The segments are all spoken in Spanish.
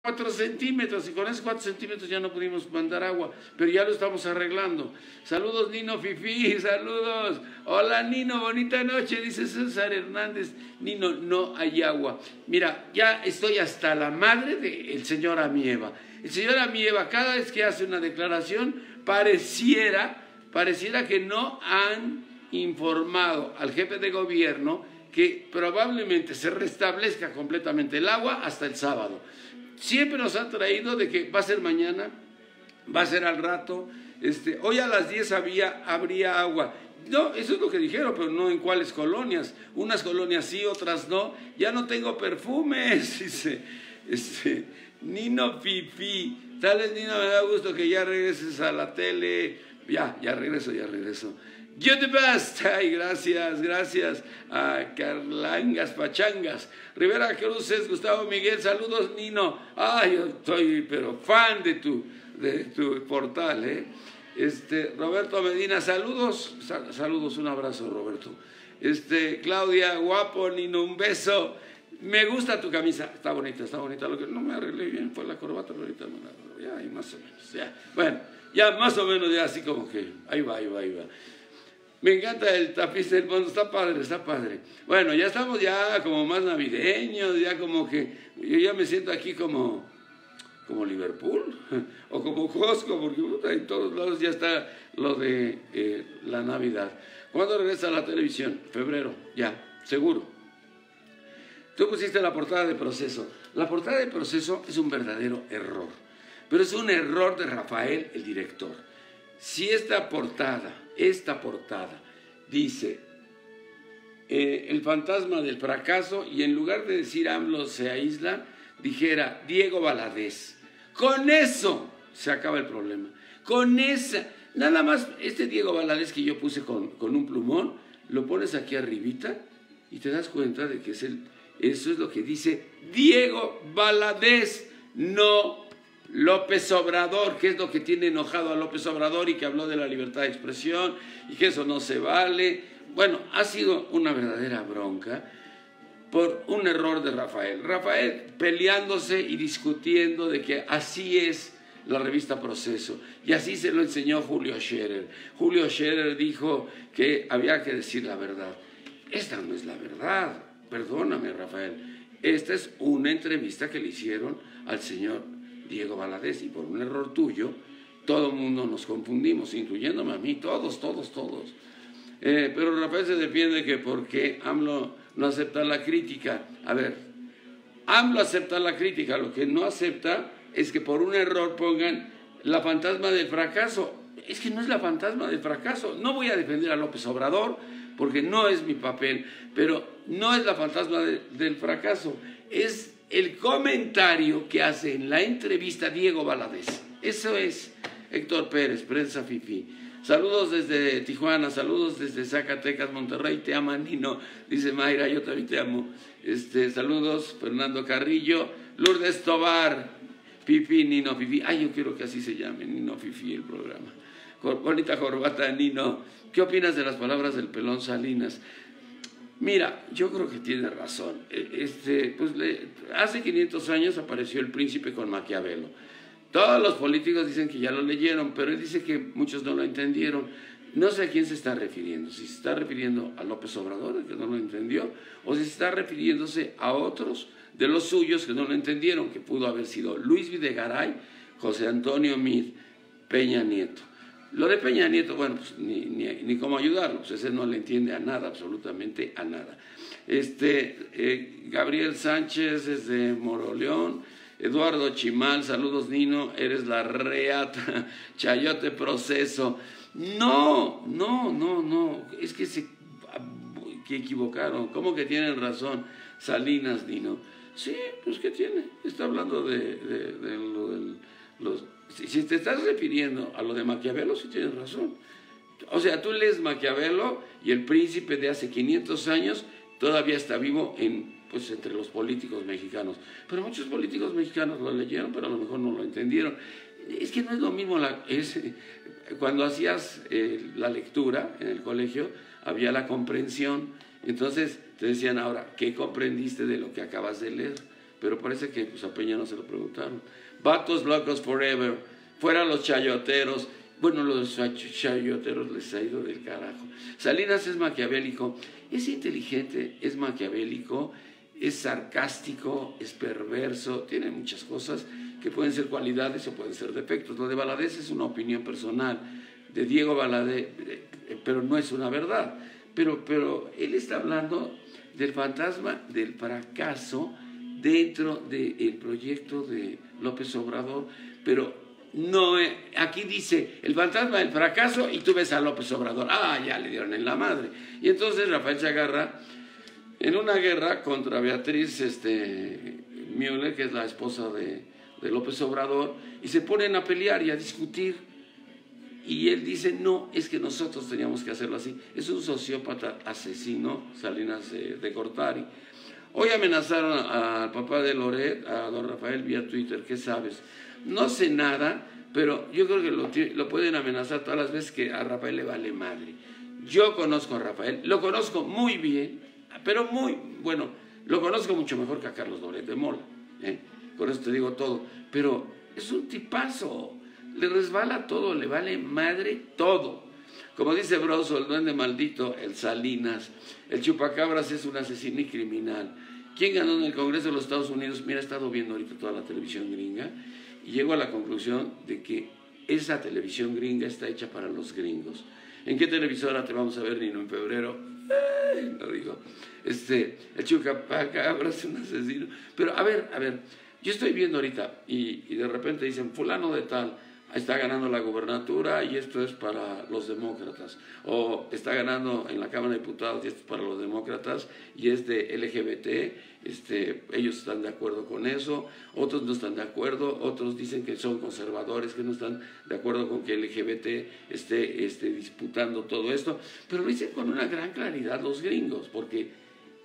4 centímetros y con esos 4 centímetros ya no pudimos mandar agua, pero ya lo estamos arreglando. Saludos Nino Fifi, saludos. Hola Nino, bonita noche, dice César Hernández. Nino, no hay agua. Mira, ya estoy hasta la madre del señor Amieva. El señor Amieva cada vez que hace una declaración pareciera que no han informado al jefe de gobierno que probablemente se restablezca completamente el agua hasta el sábado. Siempre nos ha traído de que va a ser mañana, va a ser al rato, hoy a las 10 habría agua. No, eso es lo que dijeron, pero no en cuáles colonias. Unas colonias sí, otras no. Ya no tengo perfumes, dice Nino Fifi. Tal vez, Nino, me da gusto que ya regreses a la tele. Ya regreso. You the best. Ay, gracias a Carlangas Pachangas. Rivera Cruces, Gustavo Miguel, saludos Nino. Ay, yo estoy pero fan de tu portal, ¿eh? Roberto Medina, saludos, un abrazo Roberto. Claudia, guapo, Nino, un beso. Me gusta tu camisa, está bonita. Lo que no me arreglé bien fue la corbata, pero ahorita no la arreglé, ya, y más o menos, ya. Bueno, ya más o menos, ya así como que, ahí va. Me encanta el tapiz del fondo, está padre. Bueno, ya estamos ya como más navideños, ya como que, yo ya me siento aquí como Liverpool, o como Costco, porque en todos lados ya está lo de la Navidad. ¿Cuándo regresa a la televisión? Febrero, ya, seguro. Tú pusiste la portada de Proceso. La portada de Proceso es un verdadero error, pero es un error de Rafael, el director. Si esta portada dice el fantasma del fracaso y en lugar de decir AMLO se aísla, dijera Diego Valadez. Con eso se acaba el problema. Con esa, nada más Diego Valadez que yo puse con un plumón, lo pones aquí arribita y te das cuenta de que eso es lo que dice Diego Valadez, no López Obrador, que es lo que tiene enojado a López Obrador y que habló de la libertad de expresión y que eso no se vale. Bueno, ha sido una verdadera bronca por un error de Rafael. Rafael peleándose y discutiendo de que así es la revista Proceso y así se lo enseñó Julio Scherer. Julio Scherer dijo que había que decir la verdad. Esta no es la verdad, perdóname Rafael. Esta es una entrevista que le hicieron al señor Diego Valadez y por un error tuyo todo el mundo nos confundimos, incluyéndome a mí, todos. Pero Rafael se defiende que porque AMLO no acepta la crítica. A ver, AMLO acepta la crítica, lo que no acepta es que por un error pongan la fantasma del fracaso. Es que no es la fantasma del fracaso. No voy a defender a López Obrador porque no es mi papel, pero no es la fantasma del fracaso, es el comentario que hace en la entrevista Diego Valadez. Eso es Héctor Pérez, Prensa Fifi. Saludos desde Tijuana, saludos desde Zacatecas, Monterrey, te ama Nino, dice Mayra, yo también te amo. Saludos, Fernando Carrillo, Lourdes Tobar, Fifi, Nino, Fifi. Ay, yo quiero que así se llame, Nino, Fifi, el programa. Bonita corbata, Nino. ¿Qué opinas de las palabras del Pelón Salinas? Mira, yo creo que tiene razón. Hace 500 años apareció El Príncipe con Maquiavelo. Todos los políticos dicen que ya lo leyeron, pero él dice que muchos no lo entendieron. No sé a quién se está refiriendo, si se está refiriendo a López Obrador, que no lo entendió, o si se está refiriéndose a otros de los suyos que no lo entendieron, que pudo haber sido Luis Videgaray, José Antonio Meade, Peña Nieto. Lo de Peña Nieto, bueno, pues ni cómo ayudarlo, pues ese no le entiende a nada, absolutamente a nada. Gabriel Sánchez desde Moroleón, Eduardo Chimal, saludos Nino, eres la reata, Chayote Proceso. No, es que que equivocaron, ¿cómo que tienen razón? Salinas, Nino. Sí, pues ¿qué tiene? Está hablando de los... Si te estás refiriendo a lo de Maquiavelo, sí tienes razón. O sea, tú lees Maquiavelo y El Príncipe de hace 500 años todavía está vivo entre los políticos mexicanos. Pero muchos políticos mexicanos lo leyeron, pero a lo mejor no lo entendieron. Es que no es lo mismo. Cuando hacías la lectura en el colegio, había la comprensión. Entonces te decían, ahora, ¿qué comprendiste de lo que acabas de leer? pero parece que pues, a Peña no se lo preguntaron. Vatos locos forever, fuera los chayoteros. Bueno, los chayoteros les ha ido del carajo. Salinas es maquiavélico, es inteligente, es maquiavélico, es sarcástico, es perverso, tiene muchas cosas que pueden ser cualidades o pueden ser defectos. Lo de Valadez es una opinión personal de Diego Valadez, pero no es una verdad. Pero él está hablando del fantasma del fracaso dentro del proyecto de López Obrador, pero no, aquí dice el fantasma del fracaso y tú ves a López Obrador, ya le dieron en la madre. Y entonces Rafael se agarra en una guerra contra Beatriz Müller, que es la esposa de López Obrador, y se ponen a pelear y a discutir. Y él dice, no, es que nosotros teníamos que hacerlo así. Es un sociópata asesino, Salinas de Gortari. Hoy amenazaron al papá de Loret, a don Rafael, vía Twitter. ¿Qué sabes? No sé nada, pero yo creo que lo pueden amenazar todas las veces que a Rafael le vale madre. Yo conozco a Rafael, lo conozco muy bien, pero muy, bueno, lo conozco mucho mejor que a Carlos Loret de Mola. Con eso te digo todo. Pero es un tipazo. Le resbala todo, le vale madre todo. Como dice Broso, el duende maldito, el Salinas, el chupacabras es un asesino y criminal. ¿Quién ganó en el Congreso de los Estados Unidos? Mira, he estado viendo ahorita toda la televisión gringa y llego a la conclusión de que esa televisión gringa está hecha para los gringos. ¿En qué televisora te vamos a ver, Nino, en febrero? No digo. El chupacabras es un asesino. Pero a ver, yo estoy viendo ahorita y de repente dicen, fulano de tal está ganando la gubernatura y esto es para los demócratas, o está ganando en la Cámara de Diputados y esto es para los demócratas y es de LGBT, ellos están de acuerdo con eso, otros no están de acuerdo, otros dicen que son conservadores, que no están de acuerdo con que LGBT esté disputando todo esto, pero lo dicen con una gran claridad los gringos, porque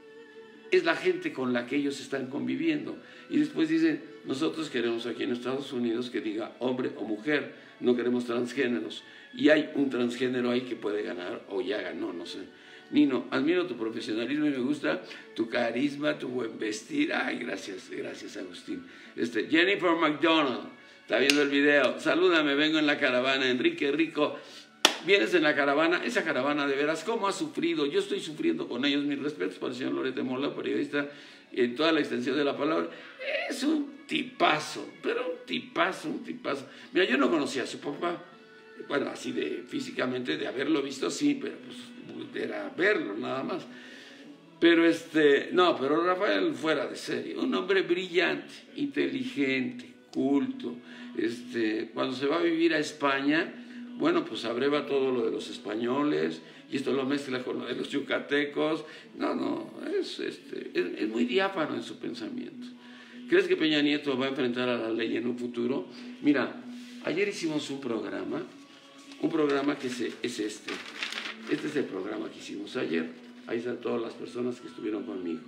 es la gente con la que ellos están conviviendo. Y después dicen, nosotros queremos aquí en Estados Unidos que diga hombre o mujer, no queremos transgéneros. Y hay un transgénero ahí que puede ganar, o ya ganó, no sé. Nino, admiro tu profesionalismo y me gusta tu carisma, tu buen vestir. Ay, gracias Agustín. Jennifer McDonald, está viendo el video. Salúdame, vengo en la caravana. Enrique Rico, vienes en la caravana, esa caravana de veras, ¿cómo ha sufrido? Yo estoy sufriendo con ellos, mis respetos para el señor Loret de Mola, periodista, en toda la extensión de la palabra. Es un tipazo, pero un tipazo. Mira, yo no conocía a su papá, bueno, así de físicamente, de haberlo visto, sí, pero pues era verlo nada más. Pero pero Rafael fuera de serie, un hombre brillante, inteligente, culto. Cuando se va a vivir a España, bueno, pues abreva todo lo de los españoles y esto lo mezcla con lo de los yucatecos. No, es muy diáfano en su pensamiento. ¿Crees que Peña Nieto va a enfrentar a la ley en un futuro? Mira, ayer hicimos un programa que es este. Este es el programa que hicimos ayer. Ahí están todas las personas que estuvieron conmigo.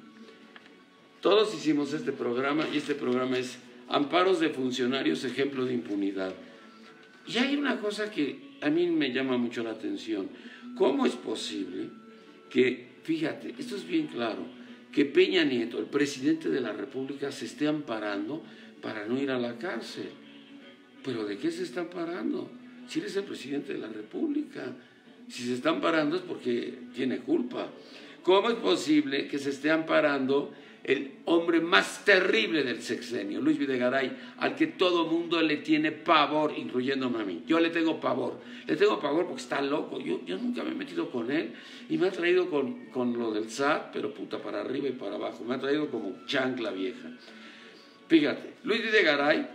Todos hicimos este programa y este programa es Amparos de Funcionarios, Ejemplo de Impunidad. Y hay una cosa que a mí me llama mucho la atención. ¿Cómo es posible que, fíjate, esto es bien claro, que Peña Nieto, el presidente de la República, se esté amparando para no ir a la cárcel? ¿Pero de qué se está amparando? Si él es el presidente de la República. Si se está amparando es porque tiene culpa. ¿Cómo es posible que se esté amparando el hombre más terrible del sexenio, Luis Videgaray, al que todo mundo le tiene pavor, incluyéndome a mí? Yo le tengo pavor porque está loco. Yo nunca me he metido con él y me ha traído con lo del SAT, pero puta, para arriba y para abajo, me ha traído como chancla vieja. Fíjate, Luis Videgaray,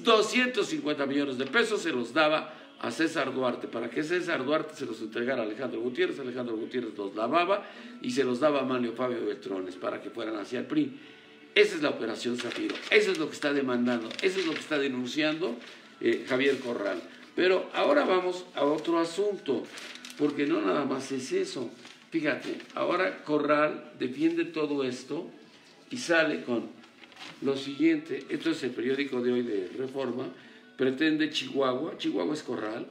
250 millones de pesos se los daba a César Duarte, para que César Duarte se los entregara a Alejandro Gutiérrez los lavaba y se los daba a Manlio Fabio Beltrones para que fueran hacia el PRI. Esa es la operación Zafiro, eso es lo que está demandando, eso es lo que está denunciando Javier Corral. Pero ahora vamos a otro asunto, porque no nada más es eso. Fíjate, ahora Corral defiende todo esto y sale con lo siguiente. Esto es el periódico de hoy de Reforma. Pretende Chihuahua es Corral,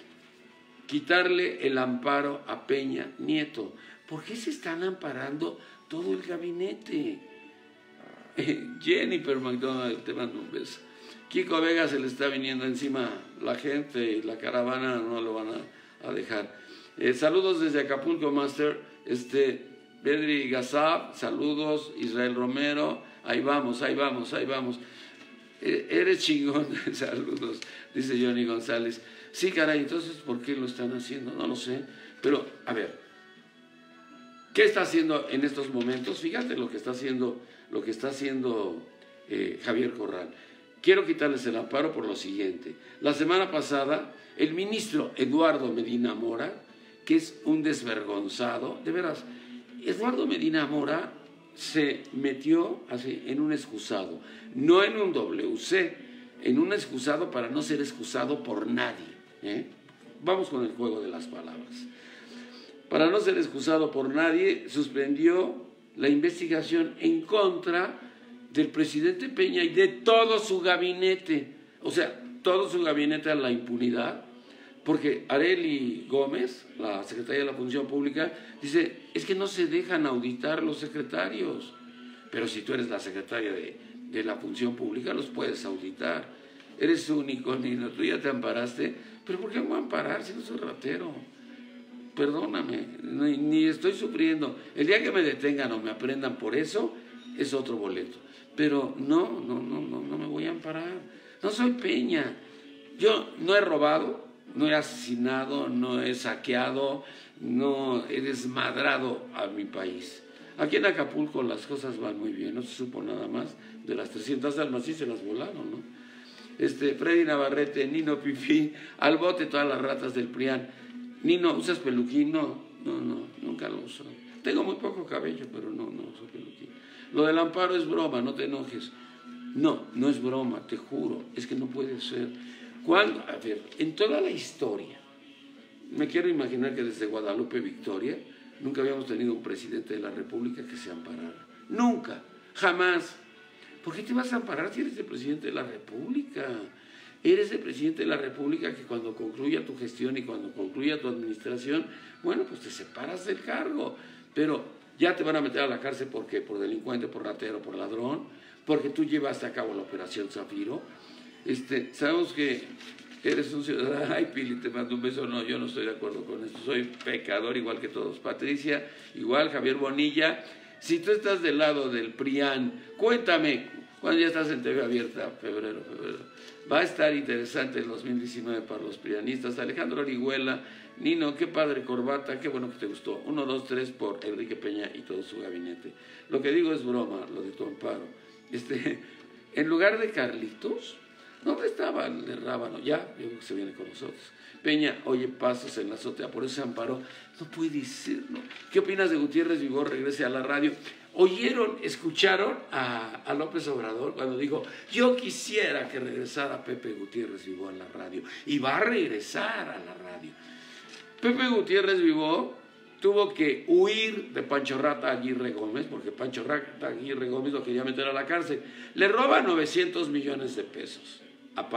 quitarle el amparo a Peña Nieto. ¿Por qué se están amparando todo el gabinete? Jennifer McDonald, te mando un beso. Kiko Vega se le está viniendo encima la gente y la caravana no lo van a dejar. Saludos desde Acapulco, Master. Pedri Gazab, saludos. Israel Romero, ahí vamos. Eres chingón, saludos, dice Johnny González. Sí, caray, entonces, ¿por qué lo están haciendo? No lo sé, pero, a ver, ¿qué está haciendo en estos momentos? Fíjate lo que está haciendo Javier Corral. Quiero quitarles el amparo por lo siguiente. La semana pasada, el ministro Eduardo Medina Mora, que es un desvergonzado, de veras, Eduardo Medina Mora se metió así en un excusado, no en un WC, en un excusado para no ser excusado por nadie. Vamos con el juego de las palabras. Para no ser excusado por nadie, suspendió la investigación en contra del presidente Peña y de todo su gabinete, o sea, todo su gabinete a la impunidad, porque Arely Gómez, la secretaria de la Función Pública, dice, es que no se dejan auditar los secretarios, pero si tú eres la secretaria de la Función Pública, los puedes auditar, eres único, Nino, tú ya te amparaste, pero ¿por qué me voy a amparar si no soy ratero? Perdóname, ni estoy sufriendo, el día que me detengan o me aprendan por eso, es otro boleto. Pero no me voy a amparar. No soy Peña. Yo no he robado, no he asesinado, no he saqueado, no he desmadrado a mi país. Aquí en Acapulco las cosas van muy bien, no se supo nada más de las 300 almas, sí se las volaron, ¿no? Freddy Navarrete, Nino Pifí, al bote todas las ratas del PRIAN. Nino, ¿usas peluquín? No, nunca lo uso. Tengo muy poco cabello, pero no uso peluquín. Lo del amparo es broma, no te enojes. No es broma, te juro, es que no puede ser. Cuando, a ver, en toda la historia, me quiero imaginar que desde Guadalupe Victoria, nunca habíamos tenido un presidente de la República que se amparara. Nunca, jamás. ¿Por qué te vas a amparar si eres el presidente de la República? Eres el presidente de la República que cuando concluya tu gestión y cuando concluya tu administración, bueno, pues te separas del cargo. Pero ya te van a meter a la cárcel, ¿por qué? Por delincuente, por ratero, por ladrón, porque tú llevaste a cabo la operación Zafiro. Sabemos que eres un ciudadano. Ay, Pili, te mando un beso. No, yo no estoy de acuerdo con esto. Soy pecador igual que todos. Patricia, igual. Javier Bonilla. Si tú estás del lado del PRIAN, cuéntame, cuando ya estás en TV Abierta, febrero. Va a estar interesante el 2019 para los prianistas. Alejandro Orihuela, Nino, qué padre corbata, qué bueno que te gustó. 1, 2, 3 por Enrique Peña y todo su gabinete. Lo que digo es broma, lo de tu amparo. En lugar de Carlitos, ¿dónde estaba el de Rábano? Ya, yo creo que se viene con nosotros. Peña, oye, pasos en la azotea, por eso se amparó. No puede ser, ¿no? ¿Qué opinas de Gutiérrez Vigó regrese a la radio? ¿Escucharon a López Obrador cuando dijo, yo quisiera que regresara Pepe Gutiérrez Vigó a la radio? Y va a regresar a la radio. Pepe Gutiérrez Vigó tuvo que huir de Pancho Rata Aguirre Gómez, porque Pancho Rata Aguirre Gómez lo quería meter a la cárcel. Le roba 900 millones de pesos a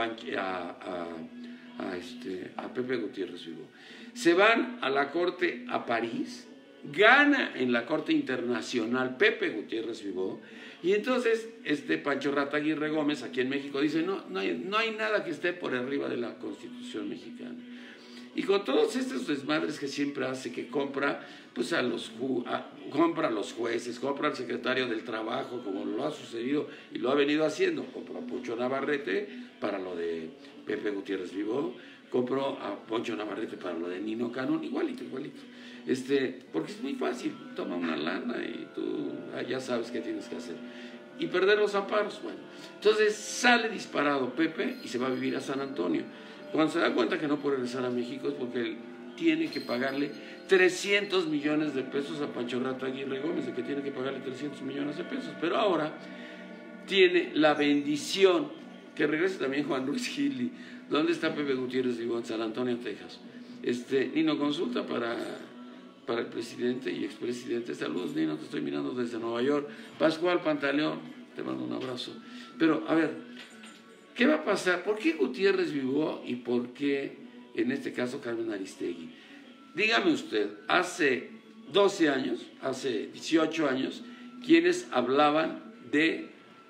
Pepe Gutiérrez Vigó. Se van a la corte a París, gana en la Corte Internacional Pepe Gutiérrez Vigó, y entonces Pancho Rata Aguirre Gómez aquí en México dice, no hay nada que esté por arriba de la Constitución mexicana. Y con todos estos desmadres que siempre hace, que compra pues compra a los jueces, compra al secretario del Trabajo, como lo ha sucedido y lo ha venido haciendo, compró a Poncho Navarrete para lo de Pepe Gutiérrez Vigó, compró a Poncho Navarrete para lo de Nino Canún, igualito. Porque es muy fácil, toma una lana y tú ya sabes qué tienes que hacer. Y perder los amparos, bueno. Entonces sale disparado Pepe y se va a vivir a San Antonio. Cuando se da cuenta que no puede regresar a México es porque él tiene que pagarle 300 millones de pesos a Pancho Rata Aguirre Gómez, de que tiene que pagarle 300 millones de pesos. Pero ahora tiene la bendición que regrese también Juan Ruiz Gili. ¿Dónde está Pepe Gutiérrez Vigó? En San Antonio, Texas. Nino, consulta para el presidente y expresidente. Saludos, Nino, te estoy mirando desde Nueva York. Pascual Pantaleón, te mando un abrazo. Pero, a ver, ¿qué va a pasar? ¿Por qué Gutiérrez Vigó y por qué, en este caso, Carmen Aristegui? Dígame usted, hace 12 años, hace 18 años, quienes hablaban de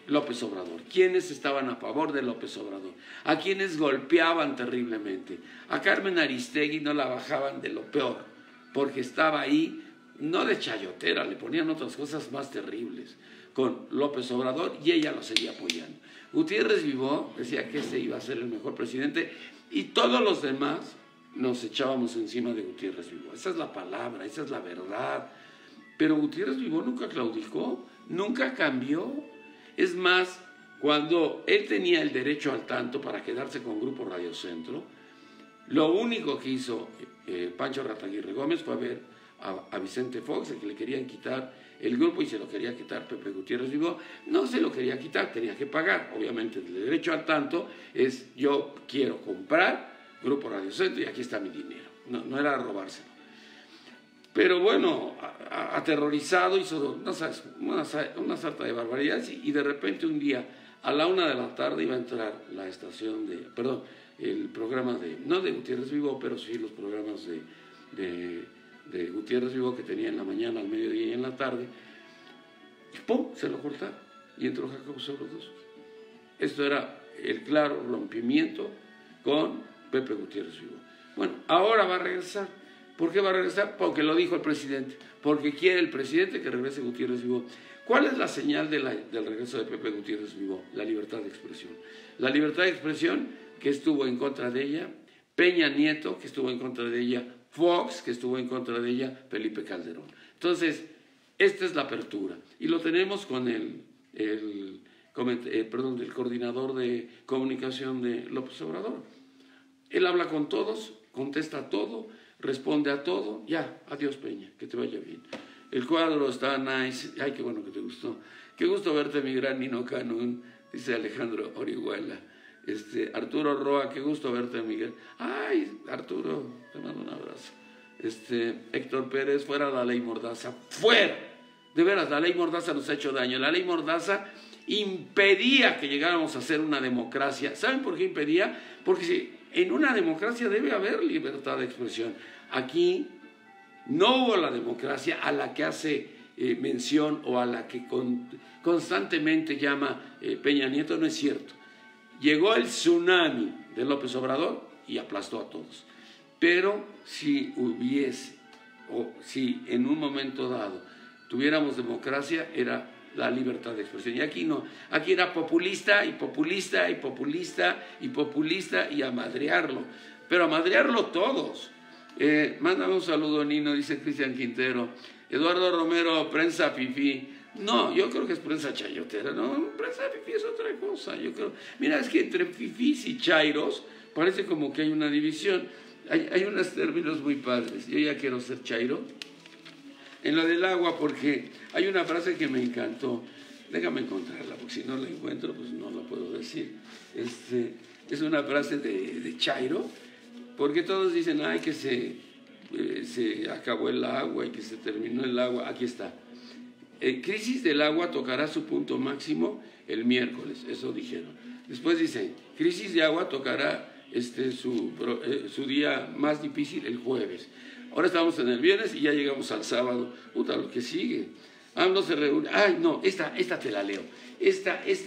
López Obrador. ¿Quiénes estaban a favor de López Obrador? ¿A quienes golpeaban terriblemente? A Carmen Aristegui no la bajaban de lo peor, porque estaba ahí, no de chayotera, le ponían otras cosas más terribles con López Obrador y ella lo seguía apoyando. Gutiérrez Vivó decía que ese iba a ser el mejor presidente y todos los demás nos echábamos encima de Gutiérrez Vivó. Esa es la palabra, esa es la verdad. Pero Gutiérrez Vivó nunca claudicó, nunca cambió. Es más, cuando él tenía el derecho al tanto para quedarse con Grupo Radio Centro, lo único que hizo Pancho Rataguirre Gómez fue ver a Vicente Fox, el que le querían quitar el grupo y se lo quería quitar Pepe Gutiérrez Vivó. No se lo quería quitar, tenía que pagar. Obviamente el derecho al tanto es yo quiero comprar Grupo Radio Centro y aquí está mi dinero. No era robárselo. Pero bueno, aterrorizado hizo una sarta de barbaridades y de repente un día a la 1 de la tarde iba a entrar la estación el programa no de Gutiérrez Vivó, pero sí los programas de Gutiérrez Vivó que tenía en la mañana, al mediodía y en la tarde, y ¡pum!, se lo cortaron y entró Jacobo Sobredoso. Esto era el claro rompimiento con Pepe Gutiérrez Vivó. Bueno, ahora va a regresar. ¿Por qué va a regresar? Porque lo dijo el presidente, porque quiere el presidente que regrese Gutiérrez Vivó. ¿Cuál es la señal del regreso de Pepe Gutiérrez Vivó? La libertad de expresión. La libertad de expresión que estuvo en contra de ella, Peña Nieto, que estuvo en contra de ella, Fox, que estuvo en contra de ella, Felipe Calderón. Entonces, esta es la apertura. Y lo tenemos con el coordinador de comunicación de López Obrador. Él habla con todos, contesta a todo, responde a todo. Ya, adiós Peña, que te vaya bien. El cuadro está nice. Ay, qué bueno que te gustó. Qué gusto verte, mi gran Nino Canún, dice Alejandro Orihuela. Arturo Roa, qué gusto verte, Miguel. Ay, Arturo, te mando un abrazo. Héctor Pérez, fuera la ley Mordaza, fuera. De veras, la ley Mordaza nos ha hecho daño. La ley Mordaza impedía que llegáramos a ser una democracia. ¿Saben por qué impedía? Porque si en una democracia debe haber libertad de expresión. Aquí no hubo la democracia a la que hace mención o a la que constantemente llama Peña Nieto. No es cierto. Llegó el tsunami de López Obrador y aplastó a todos. Pero si hubiese, o si en un momento dado tuviéramos democracia, era la libertad de expresión. Y aquí no, aquí era populista y populista y populista y populista y a madrearlo, pero a madrearlo todos. Mándame un saludo, Nino, dice Cristian Quintero. Eduardo Romero, prensa fifí. No, yo creo que es prensa chayotera, no, prensa fifí es otra cosa, yo creo. Mira, es que entre fifís y chairos parece como que hay una división. Hay unos términos muy padres. Yo ya quiero ser chairo. En lo del agua, porque hay una frase que me encantó. Déjame encontrarla, porque si no la encuentro, pues no la puedo decir. Es una frase de chairo, porque todos dicen, ay, que se acabó el agua y que se terminó el agua. Aquí está. Crisis del agua tocará su punto máximo el miércoles, eso dijeron. Después dice, crisis de agua tocará su día más difícil el jueves. Ahora estamos en el viernes y ya llegamos al sábado. Puta, lo que sigue. AMLO se reúne. Ay, no, esta te la leo. Esta es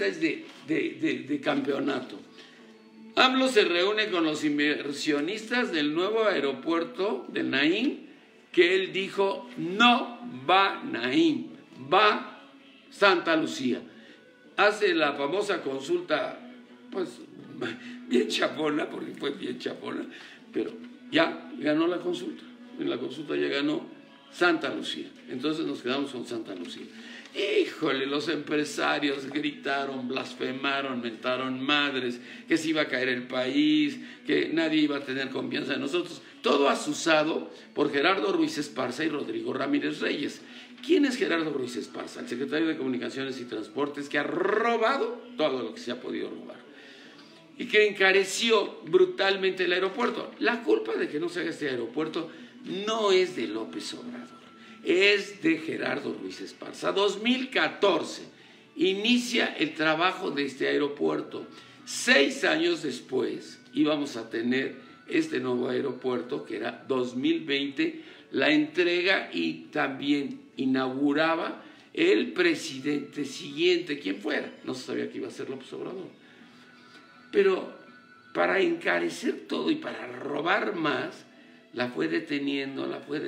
de campeonato. AMLO se reúne con los inversionistas del nuevo aeropuerto de Naim, que él dijo, no va Naim, va Santa Lucía. Hace la famosa consulta, pues, bien chapona, porque fue bien chapona, pero ya ganó la consulta. En la consulta ya ganó Santa Lucía. Entonces nos quedamos con Santa Lucía. Híjole, los empresarios gritaron, blasfemaron, mentaron madres, que se iba a caer el país, que nadie iba a tener confianza en nosotros. Todo asusado por Gerardo Ruiz Esparza y Rodrigo Ramírez Reyes. ¿Quién es Gerardo Ruiz Esparza? El secretario de Comunicaciones y Transportes, que ha robado todo lo que se ha podido robar y que encareció brutalmente el aeropuerto. La culpa de que no se haga este aeropuerto no es de López Obrador, es de Gerardo Ruiz Esparza. 2014 inicia el trabajo de este aeropuerto. 6 años después íbamos a tener este nuevo aeropuerto, que era 2020, la entrega y también inauguraba el presidente siguiente, quien fuera, no se sabía que iba a ser López Obrador. Pero para encarecer todo y para robar más, la fue deteniendo,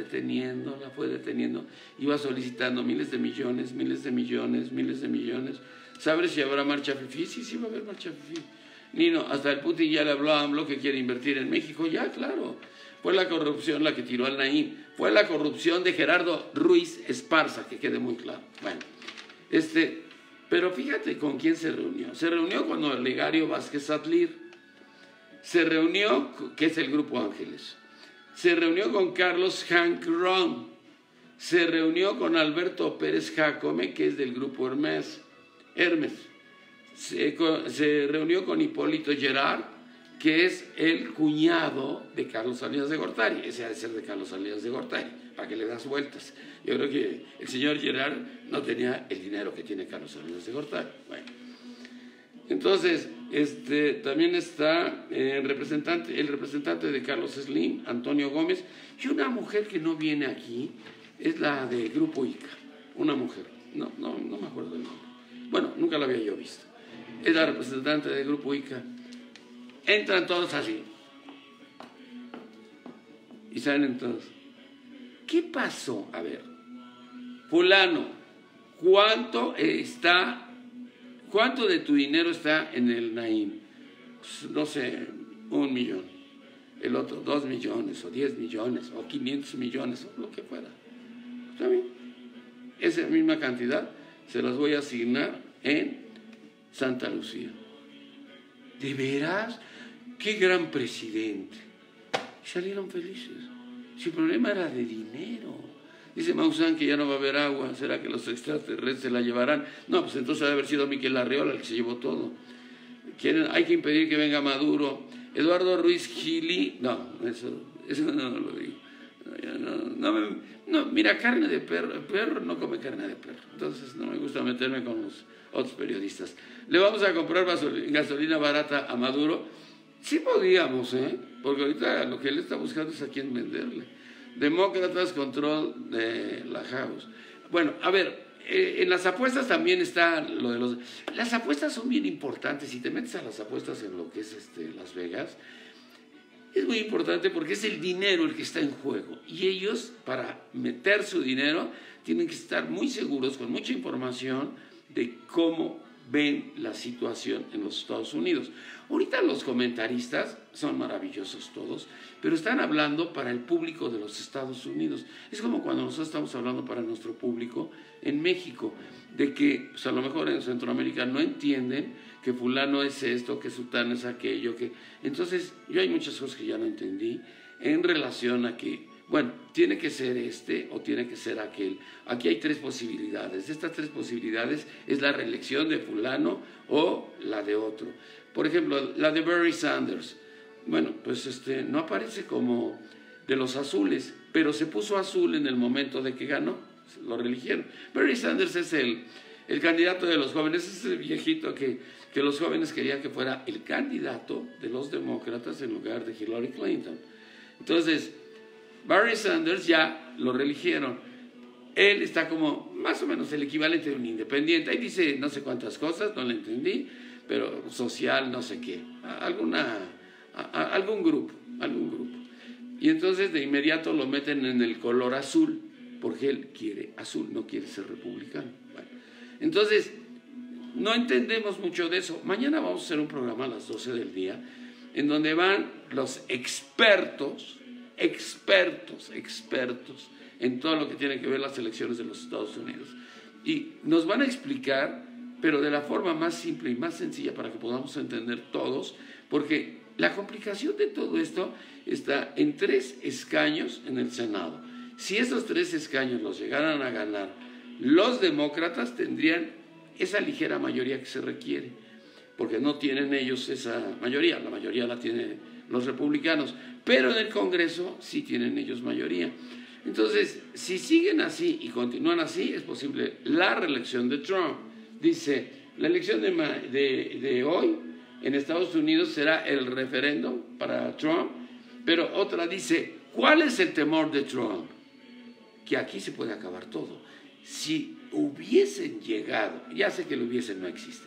iba solicitando miles de millones. ¿Sabes si habrá marcha fifí? Sí, va a haber marcha fifí. Nino, hasta el Putin ya le habló a AMLO que quiere invertir en México, ya, claro. Fue la corrupción la que tiró al Naim, fue la corrupción de Gerardo Ruiz Esparza, que quede muy claro. Bueno, pero fíjate con quién se reunió. Se reunió con Olegario Vázquez Atlir, se reunió, que es el Grupo Ángeles, se reunió con Carlos Hank Ron, se reunió con Alberto Pérez Jacome, que es del Grupo Hermes, se reunió con Hipólito Gerard, que es el cuñado de Carlos Salinas de Gortari. Ese ha de ser de Carlos Salinas de Gortari, para que le das vueltas. Yo creo que el señor Gerard no tenía el dinero que tiene Carlos Salinas de Gortari. Bueno, entonces, también está el representante de Carlos Slim, Antonio Gómez, y una mujer que no viene aquí, es la de Grupo ICA, una mujer, no me acuerdo del nombre. Bueno, nunca la había yo visto. Es la representante del Grupo ICA. Entran todos así. Y salen todos. ¿Qué pasó? A ver, fulano, ¿cuánto de tu dinero está en el Naim? Pues, no sé, 1 millón. El otro 2 millones, o 10 millones, o 500 millones, o lo que fuera. ¿Está bien? Esa misma cantidad se las voy a asignar en Santa Lucía. ¿De veras? ¡Qué gran presidente! Y salieron felices. Si el problema era de dinero. Dice Maussan que ya no va a haber agua. ¿Será que los extraterrestres se la llevarán? No, pues entonces debe haber sido Miquel Arriola el que se llevó todo. Hay que impedir que venga Maduro. Eduardo Ruiz Gili, no, eso no lo digo. No, mira, carne de perro, el perro no come carne de perro. Entonces no me gusta meterme con los otros periodistas. ¿Le vamos a comprar gasolina barata a Maduro? Sí podíamos, porque ahorita lo que él está buscando es a quién venderle. Demócratas, control de la house. Bueno, a ver, en las apuestas también está lo de los... Las apuestas son bien importantes. Si te metes a las apuestas en lo que es Las Vegas, es muy importante porque es el dinero el que está en juego. Y ellos, para meter su dinero, tienen que estar muy seguros, con mucha información, de cómo ven la situación en los Estados Unidos. Ahorita los comentaristas son maravillosos todos, pero están hablando para el público de los Estados Unidos. Es como cuando nosotros estamos hablando para nuestro público en México, de que pues a lo mejor en Centroamérica no entienden que fulano es esto, que sutano es aquello, que... Entonces, yo hay muchas cosas que ya no entendí en relación a que, bueno, tiene que ser o tiene que ser aquel. Aquí hay 3 posibilidades. Estas 3 posibilidades es la reelección de fulano o la de otro. Por ejemplo, la de Bernie Sanders. Bueno, pues no aparece como de los azules, pero se puso azul en el momento de que ganó. Lo reeligieron. Bernie Sanders es el candidato de los jóvenes, es el viejito que los jóvenes querían que fuera el candidato de los demócratas en lugar de Hillary Clinton. Entonces, Bernie Sanders ya lo reeligieron. Él está como más o menos el equivalente de un independiente. Ahí dice no sé cuántas cosas, no le entendí, pero social, no sé qué. Algún grupo. Y entonces de inmediato lo meten en el color azul, porque él quiere azul, no quiere ser republicano. Bueno, entonces, no entendemos mucho de eso. Mañana vamos a hacer un programa a las 12 del día, en donde van los expertos en todo lo que tiene que ver las elecciones de los Estados Unidos. Y nos van a explicar, pero de la forma más simple y más sencilla para que podamos entender todos, porque la complicación de todo esto está en 3 escaños en el Senado. Si esos 3 escaños los llegaran a ganar los demócratas, tendrían esa ligera mayoría que se requiere, porque no tienen ellos esa mayoría, la mayoría la tienen los republicanos, pero en el Congreso sí tienen ellos mayoría. Entonces, si siguen así y continúan así, es posible la reelección de Trump. Dice, la elección de hoy en Estados Unidos será el referéndum para Trump, pero otra dice, ¿cuál es el temor de Trump? Que aquí se puede acabar todo. Si hubiesen llegado, ya sé que el hubiesen no existe,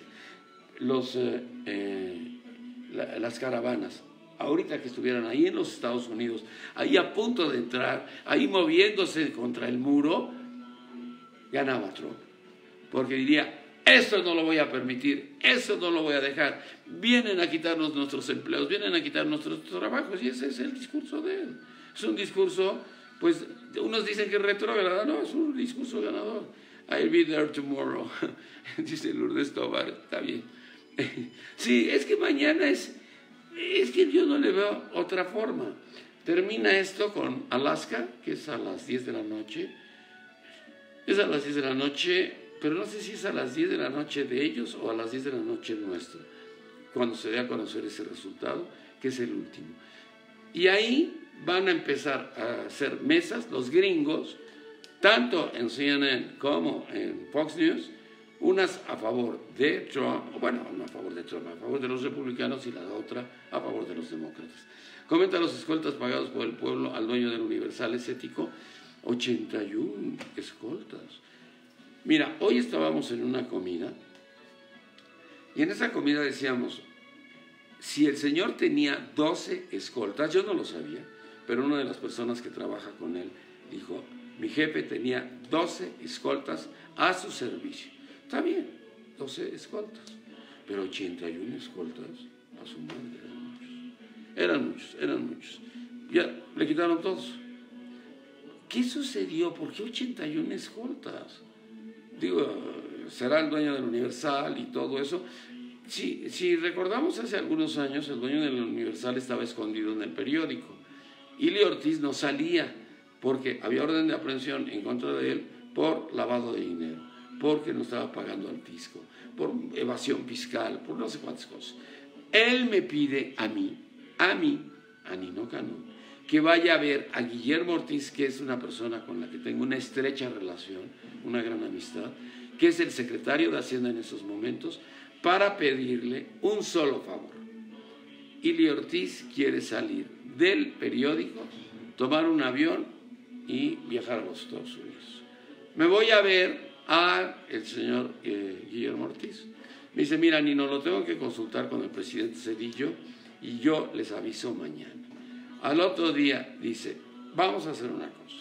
las caravanas, ahorita que estuvieran ahí en los Estados Unidos, ahí a punto de entrar, ahí moviéndose contra el muro, ganaba Trump. Porque diría, esto no lo voy a permitir, eso no lo voy a dejar. Vienen a quitarnos nuestros empleos, vienen a quitar nuestros trabajos, y ese es el discurso de él. Es un discurso, pues, unos dicen que es retrógrado, no, es un discurso ganador. I'll be there tomorrow, dice Lourdes Tobar, está bien. Sí, es que mañana es que yo no le veo otra forma. Termina esto con Alaska, que es a las 10 de la noche. Es a las 10 de la noche, pero no sé si es a las 10 de la noche de ellos o a las 10 de la noche nuestra, cuando se dé a conocer ese resultado, que es el último. Y ahí van a empezar a hacer mesas los gringos, tanto en CNN como en Fox News, unas a favor de Trump, bueno, no a favor de Trump, a favor de los republicanos, y la otra a favor de los demócratas. Comenta los escoltas pagados por el pueblo al dueño del Universal, es ético, 81 escoltas. Mira, hoy estábamos en una comida y en esa comida decíamos, si el señor tenía 12 escoltas, yo no lo sabía, pero una de las personas que trabaja con él dijo, mi jefe tenía 12 escoltas a su servicio. Está bien, 12 escoltas, pero 81 escoltas a su madre, eran muchos. Ya, le quitaron todos. ¿Qué sucedió? ¿Por qué 81 escoltas? Digo, será el dueño del Universal y todo eso. Si recordamos hace algunos años, el dueño del Universal estaba escondido en el periódico. Ili Ortiz no salía porque había orden de aprehensión en contra de él por lavado de dinero, porque no estaba pagando al fisco, por evasión fiscal, por no sé cuántas cosas. Él me pide a mí, a Nino Canún, que vaya a ver a Guillermo Ortiz, que es una persona con la que tengo una estrecha relación, una gran amistad, que es el secretario de Hacienda en esos momentos, para pedirle un solo favor. Ili Ortiz quiere salir del periódico, tomar un avión y viajar a los Estados Unidos. Me voy a ver al señor Guillermo Ortiz. Me dice, mira, Nino, lo tengo que consultar con el presidente Zedillo y yo les aviso mañana. Al otro día dice, vamos a hacer una cosa.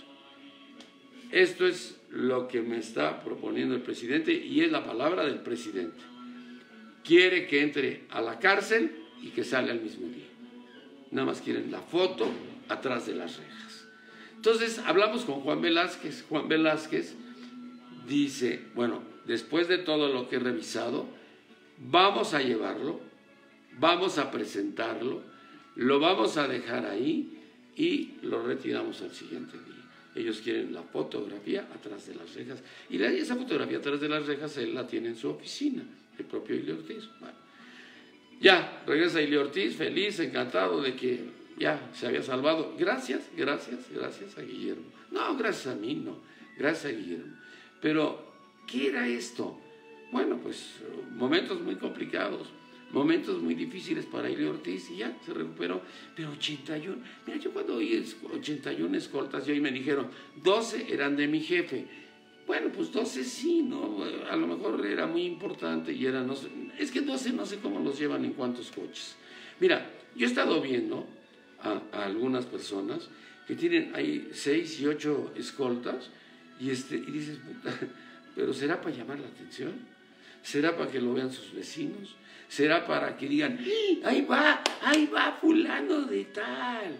Esto es lo que me está proponiendo el presidente y es la palabra del presidente. Quiere que entre a la cárcel y que salga al mismo día. Nada más quieren la foto atrás de las rejas. Entonces hablamos con Juan Velázquez. Juan Velázquez dice, bueno, después de todo lo que he revisado, vamos a llevarlo, vamos a presentarlo, lo vamos a dejar ahí y lo retiramos al siguiente día. Ellos quieren la fotografía atrás de las rejas. Y esa fotografía atrás de las rejas él la tiene en su oficina, el propio Ili Ortiz. Bueno, ya, regresa Ili Ortiz, feliz, encantado de que ya se había salvado. Gracias a Guillermo. No, gracias a mí, no. Gracias a Guillermo. Pero, ¿qué era esto? Bueno, pues momentos muy complicados, momentos muy difíciles para Ili Ortiz y ya se recuperó. Pero 81, mira, yo cuando oí 81 escoltas, y hoy me dijeron, 12 eran de mi jefe. Bueno, pues 12 sí, ¿no? A lo mejor era muy importante y era, no sé, es que 12 no sé cómo los llevan en cuántos coches. Mira, yo he estado viendo a algunas personas que tienen ahí 6 y 8 escoltas y dices, puta, pero ¿será para llamar la atención? ¿Será para que lo vean sus vecinos? ¿Será para que digan, ahí va fulano de tal?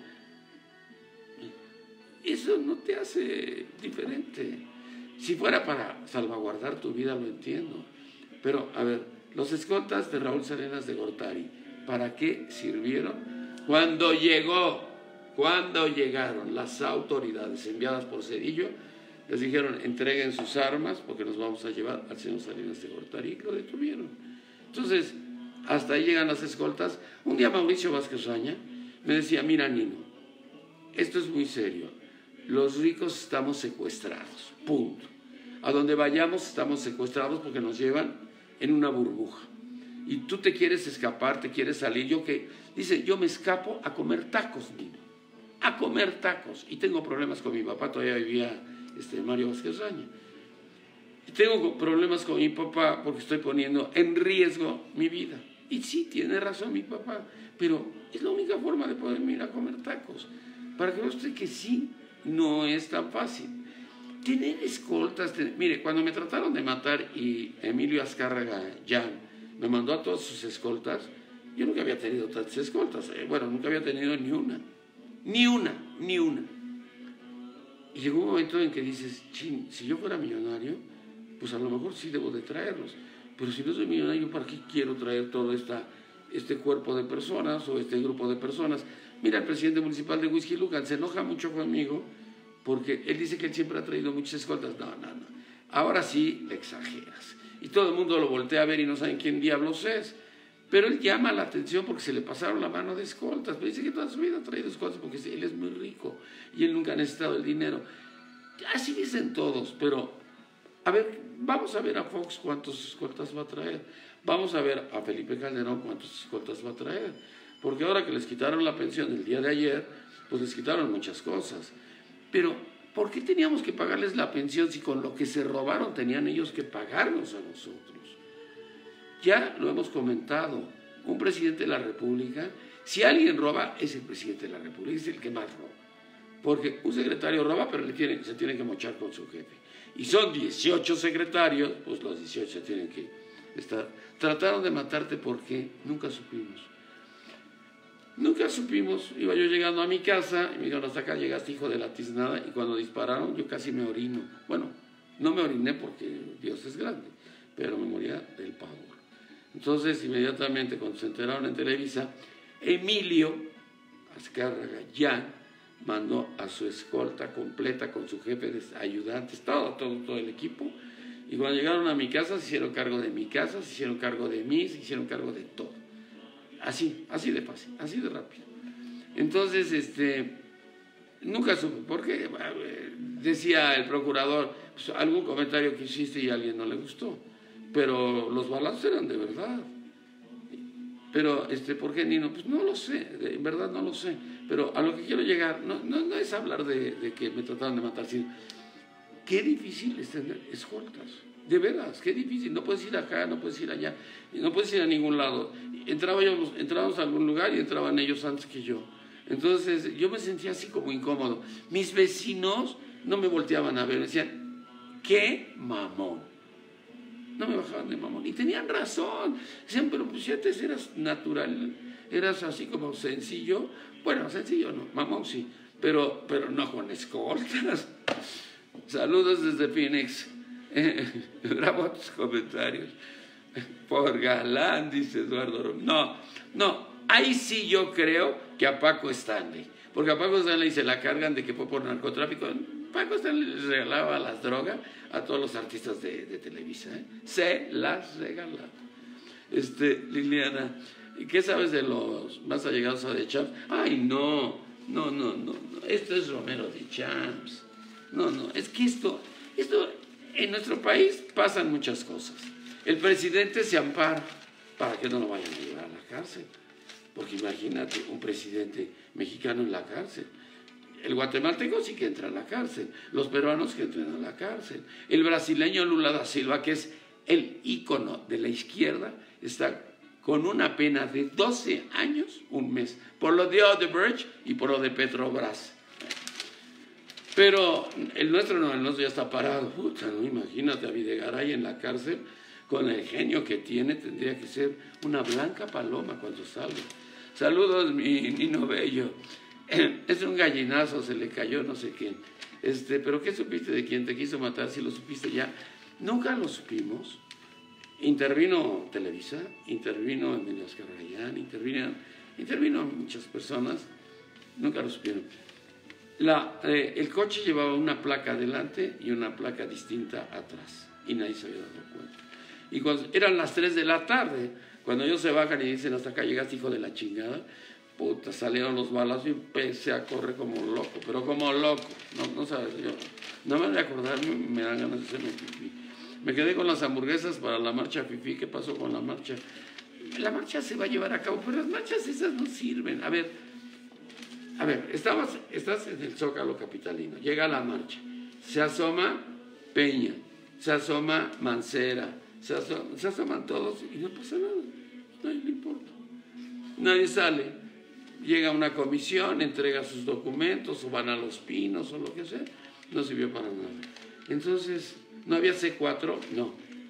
Eso no te hace diferente. Si fuera para salvaguardar tu vida, lo entiendo. Pero, a ver, los escoltas de Raúl Salinas de Gortari, ¿para qué sirvieron? Cuando llegaron las autoridades enviadas por Zedillo, les dijeron, entreguen sus armas porque nos vamos a llevar al señor Salinas de Gortari, y lo detuvieron. Entonces, hasta ahí llegan las escoltas. Un día Mauricio Vázquez Raña me decía, mira, Nino, esto es muy serio. Los ricos estamos secuestrados, punto. A donde vayamos estamos secuestrados porque nos llevan en una burbuja. Y tú te quieres escapar, te quieres salir. Dice, yo me escapo a comer tacos, Nino. A comer tacos. Y tengo problemas con mi papá, todavía vivía Mario Vázquez Raña. Tengo problemas con mi papá porque estoy poniendo en riesgo mi vida. Y sí, tiene razón mi papá, pero es la única forma de poder ir a comer tacos. Para que usted que sí, no es tan fácil. Tener escoltas, mire, cuando me trataron de matar y Emilio Azcárraga Jan me mandó a todas sus escoltas, yo nunca había tenido tantas escoltas. Bueno, nunca había tenido ni una. Y llegó un momento en que dices, chin, si yo fuera millonario, pues a lo mejor sí debo de traerlos. Pero si no soy millonario, ¿para qué quiero traer todo este cuerpo de personas o este grupo de personas? Mira, el presidente municipal de Whisky Lucan se enoja mucho conmigo porque él dice que él siempre ha traído muchas escoltas. No. Ahora sí le exageras. Y todo el mundo lo voltea a ver y no saben quién diablos es. Pero él llama la atención porque se le pasaron la mano de escoltas. Pero dice que toda su vida ha traído escoltas porque él es muy rico y él nunca ha necesitado el dinero. Así dicen todos, pero a ver, vamos a ver a Fox cuántas escoltas va a traer. Vamos a ver a Felipe Calderón cuántas escoltas va a traer. Porque ahora que les quitaron la pensión el día de ayer, pues les quitaron muchas cosas. Pero, ¿por qué teníamos que pagarles la pensión si con lo que se robaron tenían ellos que pagarnos a nosotros? Ya lo hemos comentado, un presidente de la República, si alguien roba, es el presidente de la República, es el que más roba. Porque un secretario roba, pero se tiene que mochar con su jefe. Y son 18 secretarios, pues los 18 tienen que estar. Trataron de matarte porque nunca supimos. Nunca supimos. Iba yo llegando a mi casa y me dijeron, hasta acá llegaste, hijo de la tiznada. Y cuando dispararon, yo casi me orino. Bueno, no me oriné porque Dios es grande, pero me moría del pavor. Entonces, inmediatamente, cuando se enteraron en Televisa, Emilio Azcárraga Jan mandó a su escolta completa con su jefe de ayudantes, todo el equipo. Y cuando llegaron a mi casa, se hicieron cargo de mi casa, se hicieron cargo de mí, se hicieron cargo de todo. Así de fácil, así de rápido. Entonces, nunca supe por qué. Decía el procurador, pues, algún comentario que hiciste y a alguien no le gustó. Pero los balazos eran de verdad. Pero, ¿por qué, Nino? Pues no lo sé, en verdad no lo sé. Pero a lo que quiero llegar, no es hablar de que me trataron de matar, sino qué difícil es tener escoltas. De veras, qué difícil. No puedes ir acá, no puedes ir allá, no puedes ir a ningún lado. Entrábamos a algún lugar y entraban ellos antes que yo. Entonces, yo me sentía así como incómodo. Mis vecinos no me volteaban a ver, me decían, ¡qué mamón! No me bajaban de mamón. Y tenían razón. Decían, pero pues si antes eras natural, eras así como sencillo. Bueno, sencillo no, mamón sí, pero no con escoltas. Saludos desde Phoenix. Bravo a tus comentarios. Por galán, dice Eduardo. No, ahí sí yo creo que a Paco Stanley. Porque a Paco Stanley se la cargan de que fue por narcotráfico. Paco Stanley les regalaba las drogas a todos los artistas de Televisa. Se las regalaba. Liliana, ¿y qué sabes de los más allegados a The Champs? Ay, no. Esto es Romero de Champs. No, es que esto en nuestro país pasan muchas cosas. El presidente se ampara para que no lo vayan a llevar a la cárcel. Porque imagínate, un presidente mexicano en la cárcel. El guatemalteco sí que entra a la cárcel. Los peruanos que entran a la cárcel. El brasileño Lula da Silva, que es el ícono de la izquierda, está con una pena de 12 años, un mes, por lo de Odebrecht y por lo de Petrobras. Pero el nuestro ya está parado. Puta, no, imagínate a Videgaray en la cárcel, con el genio que tiene, tendría que ser una blanca paloma cuando salga. Saludos, mi Nino Bello. Es un gallinazo, se le cayó no sé quién. Pero ¿qué supiste de quien te quiso matar? Si lo supiste ya. Nunca lo supimos. Intervino Televisa, intervino Emilio Azcárraga Jan, intervino muchas personas. Nunca lo supieron. El coche llevaba una placa adelante y una placa distinta atrás. Y nadie se había dado cuenta. Y cuando eran las 3 de la tarde, cuando ellos se bajan y dicen, hasta acá llegaste, hijo de la chingada, puta, salieron los balazos y empecé a correr como loco, pero como loco. No sabes, yo, no me voy a acordar, me dan ganas de hacerme pipí. Me quedé con las hamburguesas para la marcha fifí. ¿Qué pasó con la marcha? La marcha se va a llevar a cabo, pero las marchas esas no sirven. A ver, estás en el Zócalo capitalino, llega la marcha, se asoma Peña, se asoma Mancera, se asoman todos y no pasa nada, nadie le importa, nadie sale, llega una comisión, entrega sus documentos o van a Los Pinos o lo que sea, no sirvió para nada. Entonces, ¿no había C4? No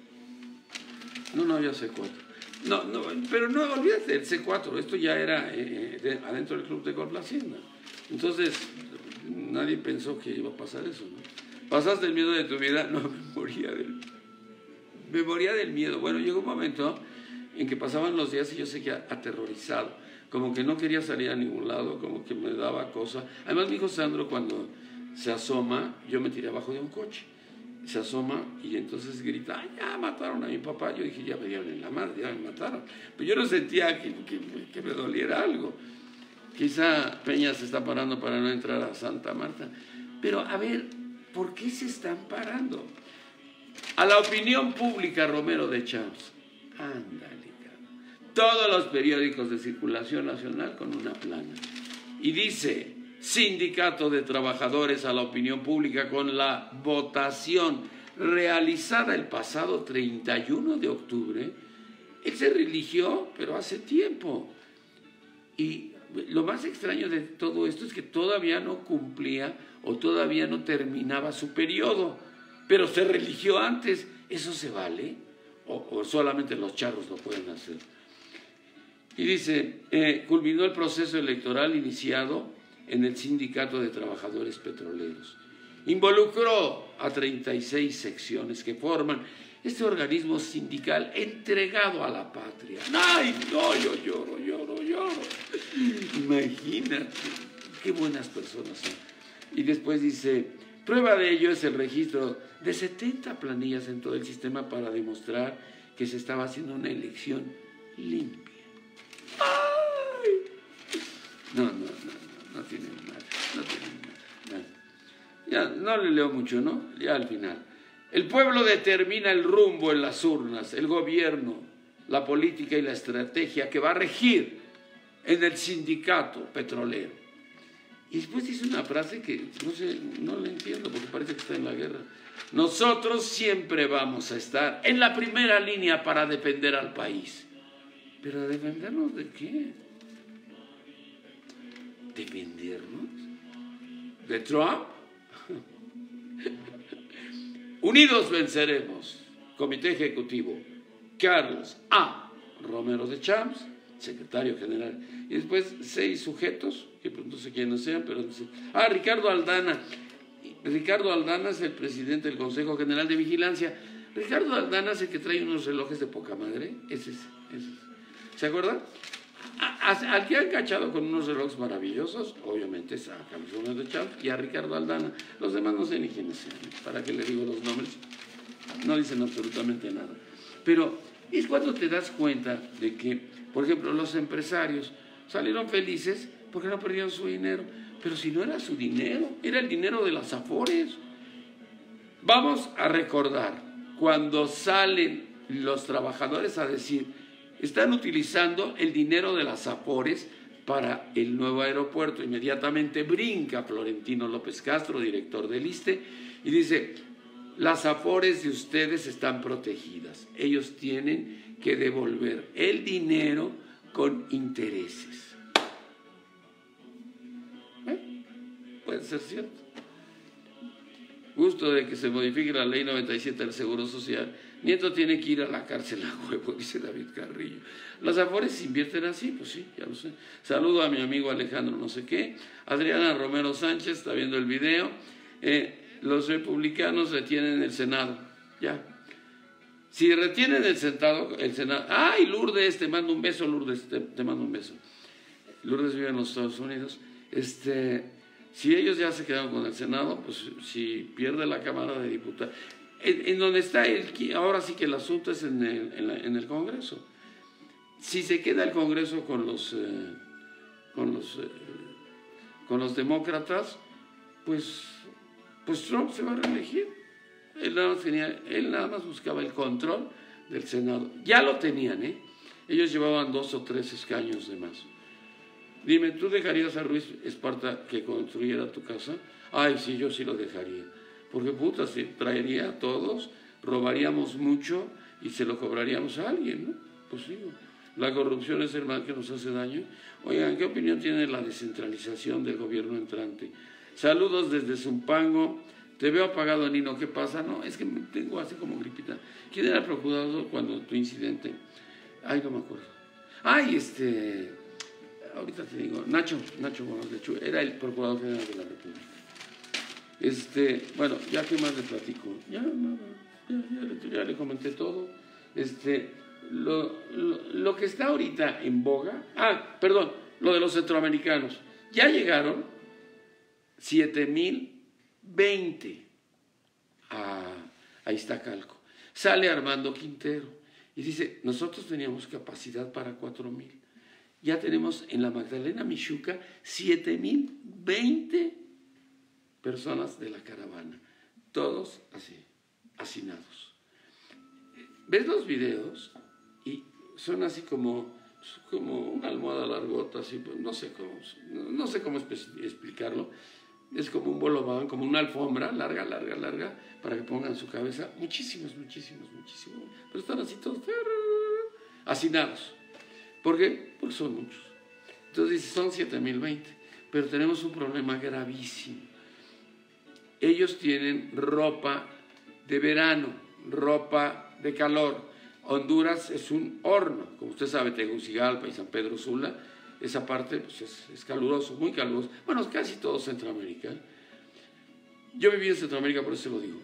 había C4. No, pero no, olvídate del C4, esto ya era adentro del Club de Golf La Hacienda. Entonces, nadie pensó que iba a pasar eso, ¿no? ¿Pasaste el miedo de tu vida? No, me moría del miedo. Bueno, llegó un momento en que pasaban los días y yo seguía aterrorizado, como que no quería salir a ningún lado, como que me daba cosa. Además, mi hijo Sandro, cuando se asoma, yo me tiré abajo de un coche. Se asoma y entonces grita, ¡ay, ya mataron a mi papá! Yo dije, ya me dieron en la madre, ya me mataron. Pero yo no sentía que me doliera algo. Quizá Peña se está parando para no entrar a Santa Marta. Pero, a ver, ¿por qué se están parando? A la opinión pública, Romero de Champs. Ándale, cabrón. Todos los periódicos de circulación nacional con una plana. Y dice, Sindicato de Trabajadores a la opinión pública con la votación realizada el pasado 31 de octubre. Él se religió, pero hace tiempo. Y lo más extraño de todo esto es que todavía no cumplía o todavía no terminaba su periodo, pero se religió antes. ¿Eso se vale? ¿O solamente los charros lo pueden hacer? Y dice, culminó el proceso electoral iniciado en el Sindicato de Trabajadores Petroleros. Involucró a 36 secciones que forman este organismo sindical entregado a la patria. ¡Ay, no! Yo lloro. Imagínate, qué buenas personas son. Y después dice, prueba de ello es el registro de 70 planillas en todo el sistema para demostrar que se estaba haciendo una elección limpia. ¡Ay! No tienen nada. Ya, no le leo mucho, ¿no? Ya al final. El pueblo determina el rumbo en las urnas, el gobierno, la política y la estrategia que va a regir en el sindicato petrolero. Y después dice una frase que no la entiendo porque parece que está en la guerra. Nosotros siempre vamos a estar en la primera línea para defender al país. ¿Pero a defendernos de qué? ¿Defendernos? ¿De Trump? Unidos venceremos. Comité Ejecutivo. Carlos A. Romero de Champs, secretario general. Y después 6 sujetos, que pronto sé quiénes sean, pero no sé. Ricardo Aldana. Ricardo Aldana es el presidente del Consejo General de Vigilancia. Ricardo Aldana es el que trae unos relojes de poca madre. Ese es. ¿Se acuerdan? Al que han cachado con unos relojes maravillosos, obviamente es a Carlos Romero de Champs y a Ricardo Aldana. Los demás no sé ni quiénes sean. ¿Para qué les digo los nombres? No dicen absolutamente nada. Pero es cuando te das cuenta de que, por ejemplo, los empresarios salieron felices porque no perdieron su dinero. Pero si no era su dinero, era el dinero de las Afores. Vamos a recordar cuando salen los trabajadores a decir, están utilizando el dinero de las Afores para el nuevo aeropuerto. Inmediatamente brinca Florentino López Castro, director del ISSSTE, y dice, las Afores de ustedes están protegidas. Ellos tienen que devolver el dinero con intereses. Puede ser cierto. Gusto de que se modifique la ley 97 del Seguro Social. Nieto tiene que ir a la cárcel a huevo, dice David Carrillo. Las Afores invierten así, pues sí, ya lo sé. Saludo a mi amigo Alejandro no sé qué. Adriana Romero Sánchez está viendo el video. Los republicanos retienen el Senado. Ya. Si retienen el Senado. ¡Ay, Lourdes! Te mando un beso, Lourdes. Te mando un beso. Lourdes vive en los Estados Unidos. Si ellos ya se quedaron con el Senado, pues si pierde la Cámara de Diputados. En donde está ahora sí que el asunto es en el Congreso. Si se queda el Congreso con los demócratas, pues Trump se va a reelegir. Él nada más buscaba el control del Senado. Ya lo tenían, Ellos llevaban 2 o 3 escaños de más. Dime, ¿tú dejarías a Ruiz Esparta que construyera tu casa? Ay, sí, yo sí lo dejaría. Porque puta, si traería a todos, robaríamos mucho y se lo cobraríamos a alguien, ¿no? Pues sí, la corrupción es el mal que nos hace daño. Oigan, ¿qué opinión tiene la descentralización del gobierno entrante? Saludos desde Zumpango. Te veo apagado, Nino. ¿Qué pasa? No, es que tengo así como gripita. ¿Quién era el procurador cuando tu incidente? Ay, no me acuerdo. Ay, ahorita te digo, Nacho Gómez de Chu, era el procurador general de la República. Bueno, ya que más le platico. Ya le comenté todo. Lo que está ahorita en boga, perdón, lo de los centroamericanos, ya llegaron 7,020 a Iztacalco. Sale Armando Quintero y dice, nosotros teníamos capacidad para 4,000. Ya tenemos en la Magdalena Mixhuca 7,020 personas de la caravana, todos así, hacinados. ¿Ves los videos? Y son así como una almohada largota, así, pues no sé cómo explicarlo. Es como un bolobán, como una alfombra larga, para que pongan su cabeza. Muchísimos. Pero están así todos hacinados. ¿Por qué? Porque son muchos. Entonces dice, son 7,020. Pero tenemos un problema gravísimo. Ellos tienen ropa de verano, ropa de calor. Honduras es un horno, como usted sabe, Tegucigalpa y San Pedro Sula, esa parte pues es caluroso, muy caluroso. Bueno, casi todo Centroamérica. Yo viví en Centroamérica, por eso se lo digo.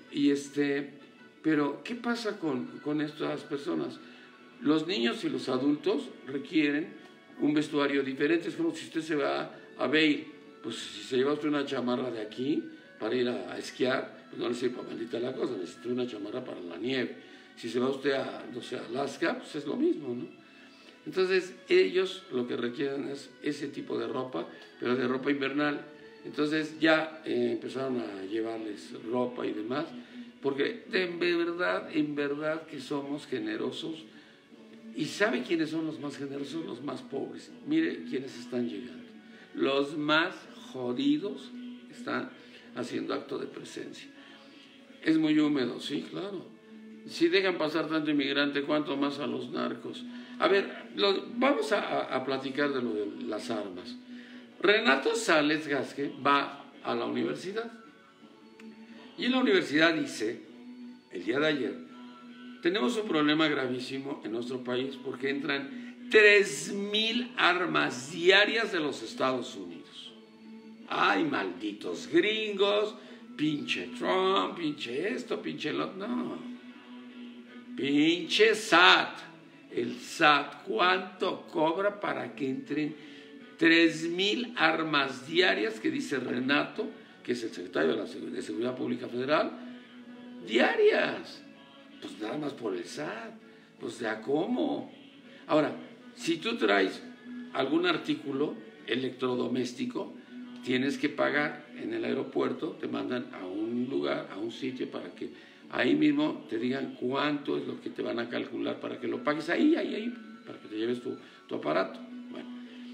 Pero, ¿qué pasa con estas personas? Los niños y los adultos requieren un vestuario diferente. Es como si usted se va a Vail, pues si se lleva usted una chamarra de aquí para ir a esquiar, pues no le sirve para maldita la cosa, necesita una chamarra para la nieve. Si se va usted a, no sé, a Alaska, pues es lo mismo, ¿no? Entonces, ellos lo que requieren es ese tipo de ropa, pero de ropa invernal. Entonces, ya empezaron a llevarles ropa y demás, porque en verdad que somos generosos. ¿Y sabe quiénes son los más generosos? Los más pobres. Mire quiénes están llegando. Los más jodidos están haciendo acto de presencia. Es muy húmedo, sí, claro. Si dejan pasar tanto inmigrante, ¿cuánto más a los narcos? A ver, vamos a platicar de lo de las armas. Renato Sales Gasque va a la universidad. Y en la universidad dice, el día de ayer, tenemos un problema gravísimo en nuestro país porque entran 3,000 armas diarias de los Estados Unidos. ¡Ay, malditos gringos! Pinche Trump, pinche esto, pinche lo... No. Pinche SAT. El SAT, ¿cuánto cobra para que entren 3,000 armas diarias, que dice Renato, que es el secretario de Seguridad Pública Federal? Diarias. Pues nada más por el SAT. Pues ¿de a cómo? Ahora, si tú traes algún artículo electrodoméstico, tienes que pagar en el aeropuerto, te mandan a un lugar, a un sitio para que ahí mismo te digan cuánto es lo que te van a calcular para que lo pagues ahí, para que te lleves tu aparato. Bueno,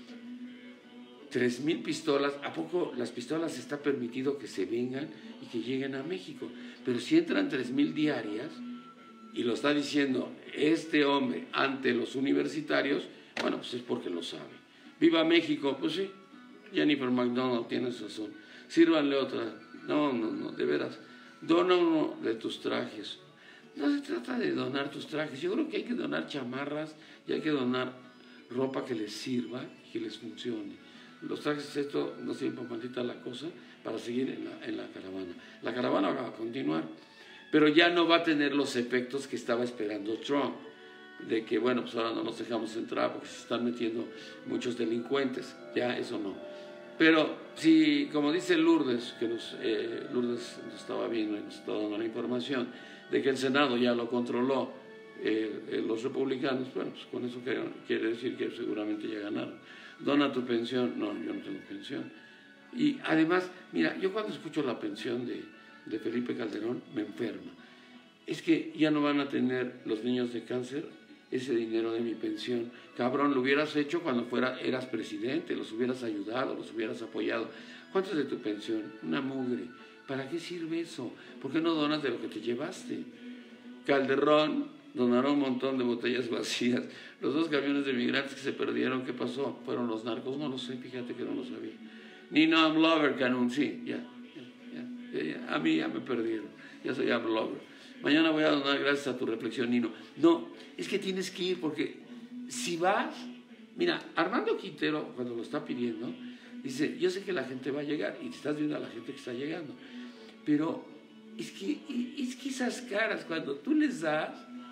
3,000 pistolas, ¿a poco las pistolas está permitido que se vengan y que lleguen a México? Pero si entran 3,000 diarias, y lo está diciendo este hombre ante los universitarios, bueno, pues es porque lo sabe. ¡Viva México! Pues sí, Jennifer McDonald tiene razón. Sírvanle otra. No, de veras. Dona uno de tus trajes. No se trata de donar tus trajes. Yo creo que hay que donar chamarras y hay que donar ropa que les sirva y que les funcione. Los trajes, esto no sirve para maldita la cosa, para seguir en la caravana. La caravana va a continuar, pero ya no va a tener los efectos que estaba esperando Trump, de que, bueno, pues ahora no nos dejamos entrar porque se están metiendo muchos delincuentes. Ya eso no. Pero si, como dice Lourdes, que Lourdes nos estaba viendo y nos estaba dando la información de que el Senado ya lo controló los republicanos, bueno, pues con eso quiere decir que seguramente ya ganaron. Dona tu pensión. No, yo no tengo pensión. Y además, mira, yo cuando escucho la pensión de Felipe Calderón me enferma. Es que ya no van a tener los niños de cáncer ese dinero de mi pensión. Cabrón, lo hubieras hecho cuando eras presidente, los hubieras ayudado, los hubieras apoyado. ¿Cuánto es de tu pensión? Una mugre. ¿Para qué sirve eso? ¿Por qué no donas de lo que te llevaste? Calderón donaron un montón de botellas vacías. Los 2 camiones de migrantes que se perdieron, ¿qué pasó? ¿Fueron los narcos? No lo sé, fíjate que no lo sabía. Nino Amlover, Canún, sí, ya. A mí ya me perdieron, ya soy Amlover. Mañana voy a donar gracias a tu reflexión, Nino. No, es que tienes que ir porque si vas, mira, Armando Quintero cuando lo está pidiendo, dice, yo sé que la gente va a llegar y te estás viendo a la gente que está llegando, pero es que esas caras cuando tú les das,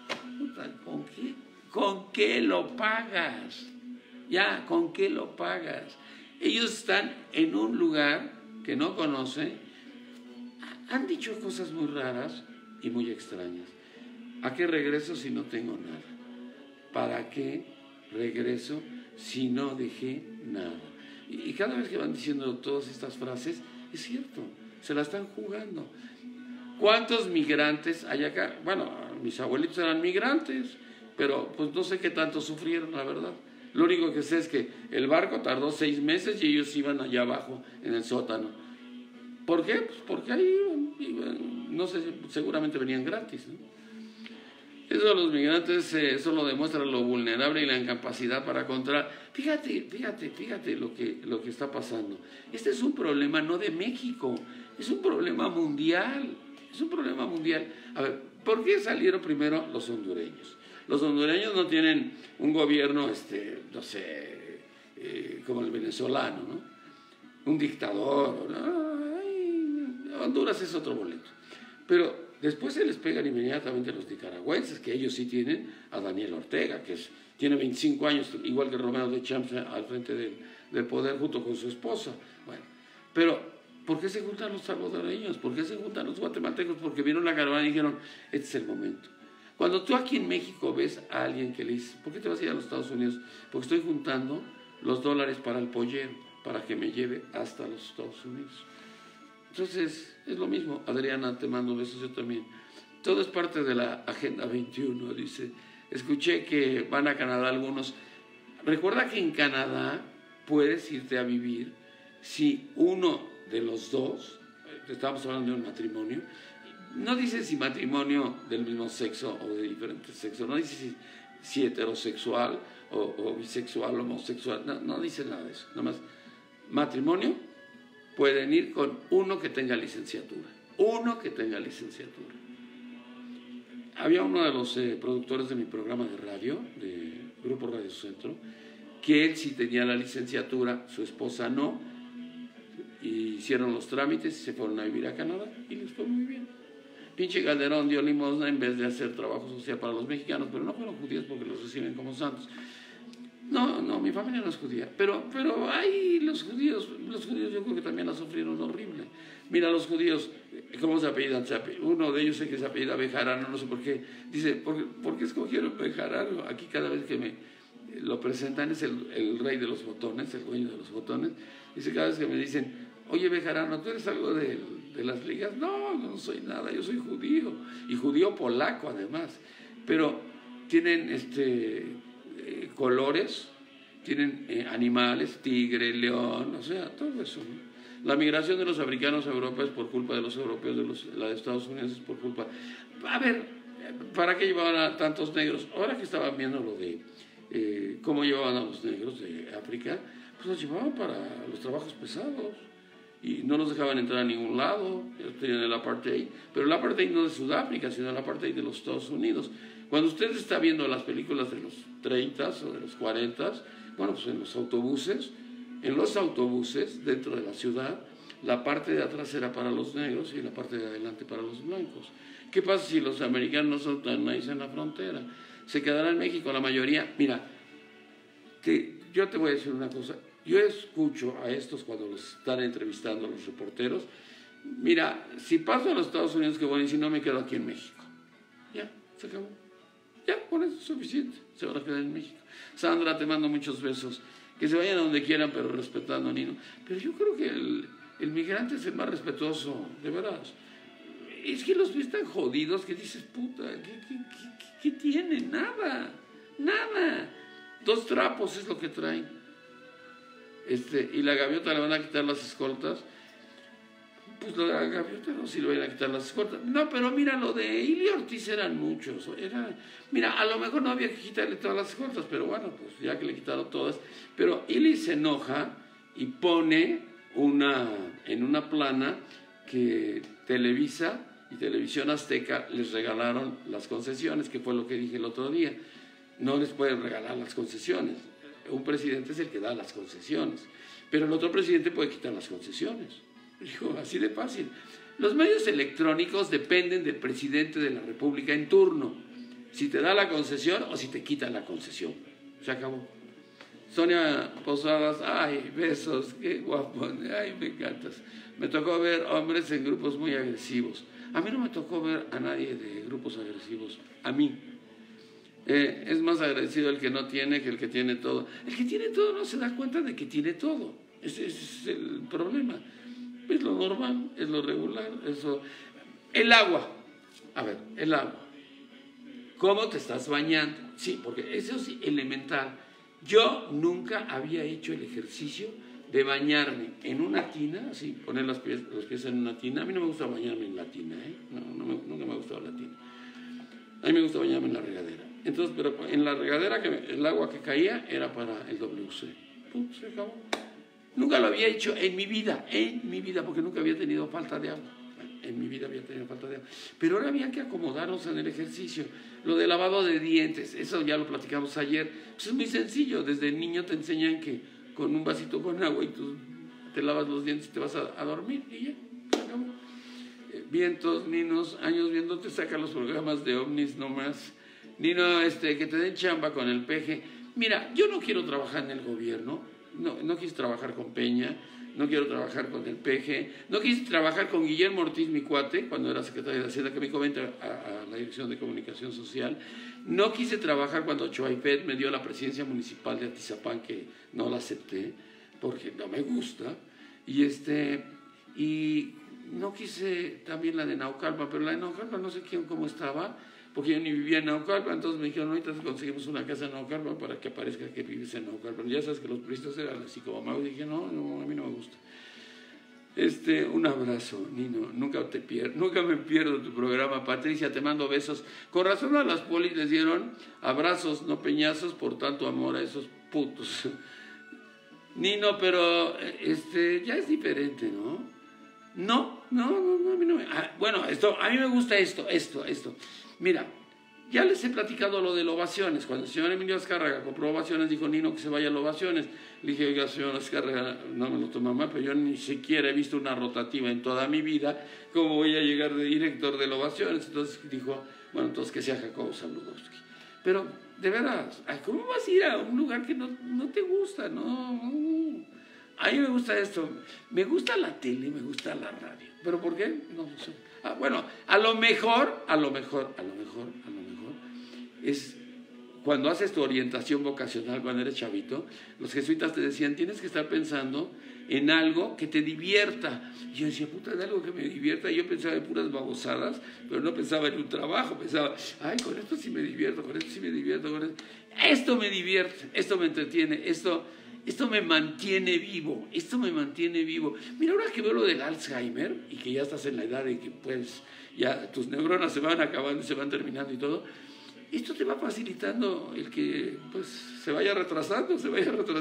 ¿con qué lo pagas? Ya, ¿con qué lo pagas? Ellos están en un lugar que no conocen, han dicho cosas muy raras y muy extrañas. ¿A qué regreso si no tengo nada? ¿Para qué regreso si no dejé nada? Y cada vez que van diciendo todas estas frases, es cierto, se la están jugando. ¿Cuántos migrantes hay acá? Bueno, mis abuelitos eran migrantes, pero pues no sé qué tanto sufrieron, la verdad. Lo único que sé es que el barco tardó 6 meses y ellos iban allá abajo en el sótano. ¿Por qué? Pues porque ahí iban, no sé, seguramente venían gratis, ¿no? Eso de los migrantes solo demuestra lo vulnerable y la incapacidad para controlar. Fíjate lo que está pasando. Este es un problema no de México, es un problema mundial. Es un problema mundial. A ver, ¿por qué salieron primero los hondureños? Los hondureños no tienen un gobierno, no sé, como el venezolano, ¿no? Un dictador, ¿no? Ay, Honduras es otro boleto. Pero después se les pegan inmediatamente a los nicaragüenses, que ellos sí tienen a Daniel Ortega, que tiene 25 años, igual que Romero de Champs, al frente del poder junto con su esposa. Bueno, pero ¿por qué se juntan los salvadoreños? ¿Por qué se juntan los guatemaltecos? Porque vieron la caravana y dijeron, este es el momento. Cuando tú aquí en México ves a alguien que le dice, ¿por qué te vas a ir a los Estados Unidos? Porque estoy juntando los dólares para el pollero, para que me lleve hasta los Estados Unidos. Entonces, es lo mismo. Adriana, te mando besos, yo también. Todo es parte de la Agenda 21, dice. Escuché que van a Canadá algunos. Recuerda que en Canadá puedes irte a vivir si uno de los dos, estamos hablando de un matrimonio, no dice si matrimonio del mismo sexo o de diferente sexo, no dice si heterosexual o bisexual o homosexual, no dice nada de eso, nada más matrimonio. Pueden ir con uno que tenga licenciatura. Había uno de los productores de mi programa de radio, de Grupo Radio Centro, que él sí tenía la licenciatura, su esposa no, y hicieron los trámites y se fueron a vivir a Canadá y les fue muy bien. Pinche Calderón dio limosna en vez de hacer trabajo social para los mexicanos, pero no fueron judíos porque los reciben como santos. No, mi familia no es judía, pero hay los judíos yo creo que también la sufrieron horrible. Mira, los judíos, ¿cómo se apellidan? Uno de ellos sé que se apellida Bejarano, no sé por qué. Dice, ¿por qué escogieron Bejarano? Aquí cada vez que me lo presentan es el rey de los botones, el dueño de los botones. Dice, cada vez que me dicen, oye Bejarano, ¿tú eres algo de las ligas? No soy nada, yo soy judío, y judío polaco además. Pero tienen colores, tienen animales, tigre, león, o sea, todo eso, ¿no? La migración de los africanos a Europa es por culpa de los europeos, la de Estados Unidos es por culpa. A ver, ¿para qué llevaban a tantos negros? Ahora que estaban viendo lo de cómo llevaban a los negros de África, pues los llevaban para los trabajos pesados y no los dejaban entrar a ningún lado. Ellos tenían el apartheid, pero el apartheid no de Sudáfrica, sino el apartheid de los Estados Unidos. Cuando usted está viendo las películas de los 30s o de los 40s, bueno, pues en los autobuses, dentro de la ciudad, la parte de atrás era para los negros y la parte de adelante para los blancos. ¿Qué pasa si los americanos no son tan nice en la frontera? Se quedará en México la mayoría. Mira, yo te voy a decir una cosa. Yo escucho a estos cuando los están entrevistando los reporteros. Mira, si paso a los Estados Unidos, qué bueno, y si no me quedo aquí en México. Ya, se acabó. Ya, con eso es suficiente. Se van a quedar en México. Sandra, te mando muchos besos. Que se vayan a donde quieran, pero respetando a Nino. Pero yo creo que el migrante es el más respetuoso, de verdad. Es que los ves tan jodidos que dices, puta, ¿qué tienen? Nada. 2 trapos es lo que traen. Y la gaviota le van a quitar las escoltas. pues lo de la gaviota no, si le van a quitar las escoltas. No, pero mira, lo de Ili Ortiz eran muchos. Mira, a lo mejor no había que quitarle todas las escoltas, pero bueno, pues ya que le quitaron todas. Pero Ili se enoja y pone en una plana que Televisa y Televisión Azteca les regalaron las concesiones, que fue lo que dije el otro día. No les pueden regalar las concesiones. Un presidente es el que da las concesiones, pero el otro presidente puede quitar las concesiones. Dijo, así de fácil. Los medios electrónicos dependen del presidente de la República en turno, si te da la concesión o si te quita la concesión. Se acabó. Sonia Posadas, ay, besos, qué guapo, ay, me encantas. Me tocó ver hombres en grupos muy agresivos. A mí no me tocó ver a nadie de grupos agresivos, a mí. Es más agradecido el que no tiene que el que tiene todo. El que tiene todo no se da cuenta de que tiene todo. Ese es el problema. Es lo normal, es lo regular. Eso. El agua. A ver, el agua. ¿Cómo te estás bañando? Sí, porque eso es elemental. Yo nunca había hecho el ejercicio de bañarme en una tina, así, poner los pies en una tina. A mí no me gusta bañarme en la tina, nunca me ha gustado la tina. A mí me gusta bañarme en la regadera. Entonces, pero en la regadera, el agua que caía era para el WC. ¡Pum! Se acabó. Nunca lo había hecho en mi vida, porque nunca había tenido falta de agua. En mi vida había tenido falta de agua. Pero ahora había que acomodarnos en el ejercicio. Lo de lavado de dientes, eso ya lo platicamos ayer. Pues es muy sencillo. Desde niño te enseñan que con un vasito con agua y tú te lavas los dientes y te vas a dormir y ya, se acabó. Vientos, Ninos, años viéndote, saca los programas de ovnis nomás. Nino, que te den chamba con el peje. Mira, yo no quiero trabajar en el gobierno, no quise trabajar con Peña, no quiero trabajar con el peje, no quise trabajar con Guillermo Ortiz, mi cuate, cuando era secretario de Hacienda, que me comenta a la Dirección de Comunicación Social. No quise trabajar cuando Choaipet me dio la presidencia municipal de Atizapán, que no la acepté, porque no me gusta. Y no quise también la de Naucalpan, pero la de Naucalpan no sé cómo estaba, porque yo ni vivía en Naucalpan. Entonces me dijeron, ahorita conseguimos una casa en Naucalpan para que aparezca que vives en Naucalpan. Ya sabes que los turistas eran así como magos. Y dije, no, a mí no me gusta. Un abrazo, Nino, nunca me pierdo tu programa. Patricia, te mando besos. Con razón a las polis les dieron abrazos, no peñazos, por tanto amor a esos putos. Nino, pero ya es diferente, ¿no? No, a mí no me... bueno, a mí me gusta esto. Mira, ya les he platicado lo de Ovaciones. Cuando el señor Emilio Azcárraga compró Ovaciones, dijo Nino que se vaya a Ovaciones. Le dije, oiga, señor Azcárraga, no me lo toma mal, pero yo ni siquiera he visto una rotativa en toda mi vida. ¿Cómo voy a llegar de director de Ovaciones? Entonces dijo, bueno, entonces que sea Jacobo Zabludowski. Pero, de verdad, ¿cómo vas a ir a un lugar que no te gusta? No. A mí me gusta esto. Me gusta la tele, me gusta la radio. ¿Pero por qué? No sé. Bueno, a lo mejor es cuando haces tu orientación vocacional cuando eres chavito, los jesuitas te decían, tienes que estar pensando en algo que te divierta. Y yo decía, puta, de algo que me divierta. Y yo pensaba en puras babosadas, pero no pensaba en un trabajo. Pensaba, ay, con esto sí me divierto, con esto sí me divierto, con esto. Esto me divierte, esto me entretiene, esto me mantiene vivo, Mira, ahora que veo lo del Alzheimer y que ya estás en la edad de que pues ya tus neuronas se van acabando y se van terminando y todo, esto te va facilitando el que pues se vaya retrasando, se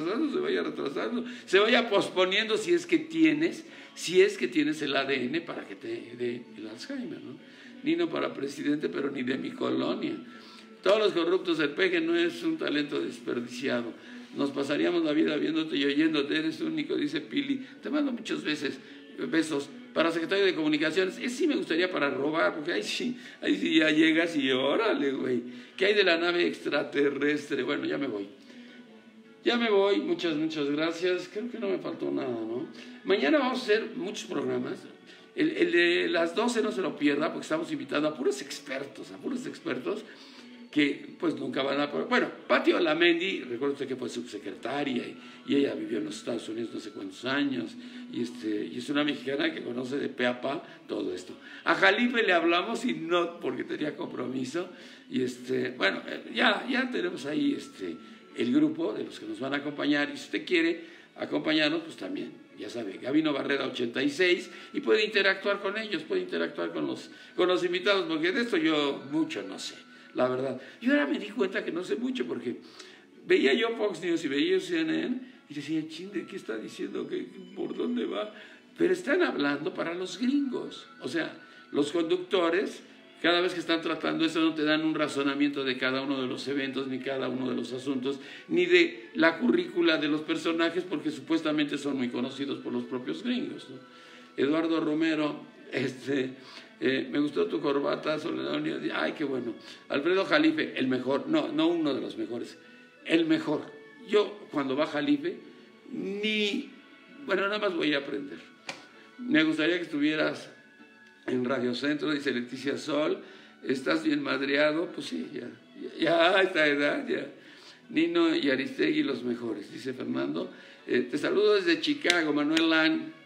vaya posponiendo si es que tienes el ADN para que te dé el Alzheimer, ¿no? Nino para presidente, pero ni de mi colonia. Todos los corruptos del peje no es un talento desperdiciado. Nos pasaríamos la vida viéndote y oyéndote, eres único, dice Pili. Te mando muchos besos. Para secretario de Comunicaciones, sí me gustaría para robar, porque ahí sí ya llegas y órale, güey. ¿Qué hay de la nave extraterrestre? Bueno, ya me voy, muchas gracias. Creo que no me faltó nada, ¿no? Mañana vamos a hacer muchos programas. El de las 12 no se lo pierda, porque estamos invitando a puros expertos, que pues nunca van a... Bueno, Pati Olamendi, recuerdo usted que fue subsecretaria y ella vivió en los Estados Unidos no sé cuántos años y es una mexicana que conoce de pe a pa todo esto. A Jalife le hablamos y no porque tenía compromiso y bueno, ya tenemos ahí el grupo de los que nos van a acompañar y si usted quiere acompañarnos, pues también, ya sabe, Gabino Barrera 86, y puede interactuar con ellos, puede interactuar con los invitados, porque de esto yo mucho no sé, la verdad. Yo ahora me di cuenta que no sé mucho, porque veía yo Fox News y veía CNN, y decía, chinde, ¿qué está diciendo? ¿Por dónde va? Pero están hablando para los gringos, o sea, los conductores, cada vez que están tratando eso, no te dan un razonamiento de cada uno de los eventos, ni cada uno de los asuntos, ni de la currícula de los personajes, porque supuestamente son muy conocidos por los propios gringos, ¿no? Eduardo Romero, me gustó tu corbata, Soledad Unión, ay, qué bueno. Alfredo Jalife, el mejor, no uno de los mejores, el mejor. Yo, cuando va Jalife, nada más voy a aprender. Me gustaría que estuvieras en Radio Centro, dice Leticia Sol. ¿Estás bien madreado? Pues sí, ya a esta edad, ya. Nino y Aristegui, los mejores, dice Fernando. Te saludo desde Chicago, Manuel Lan.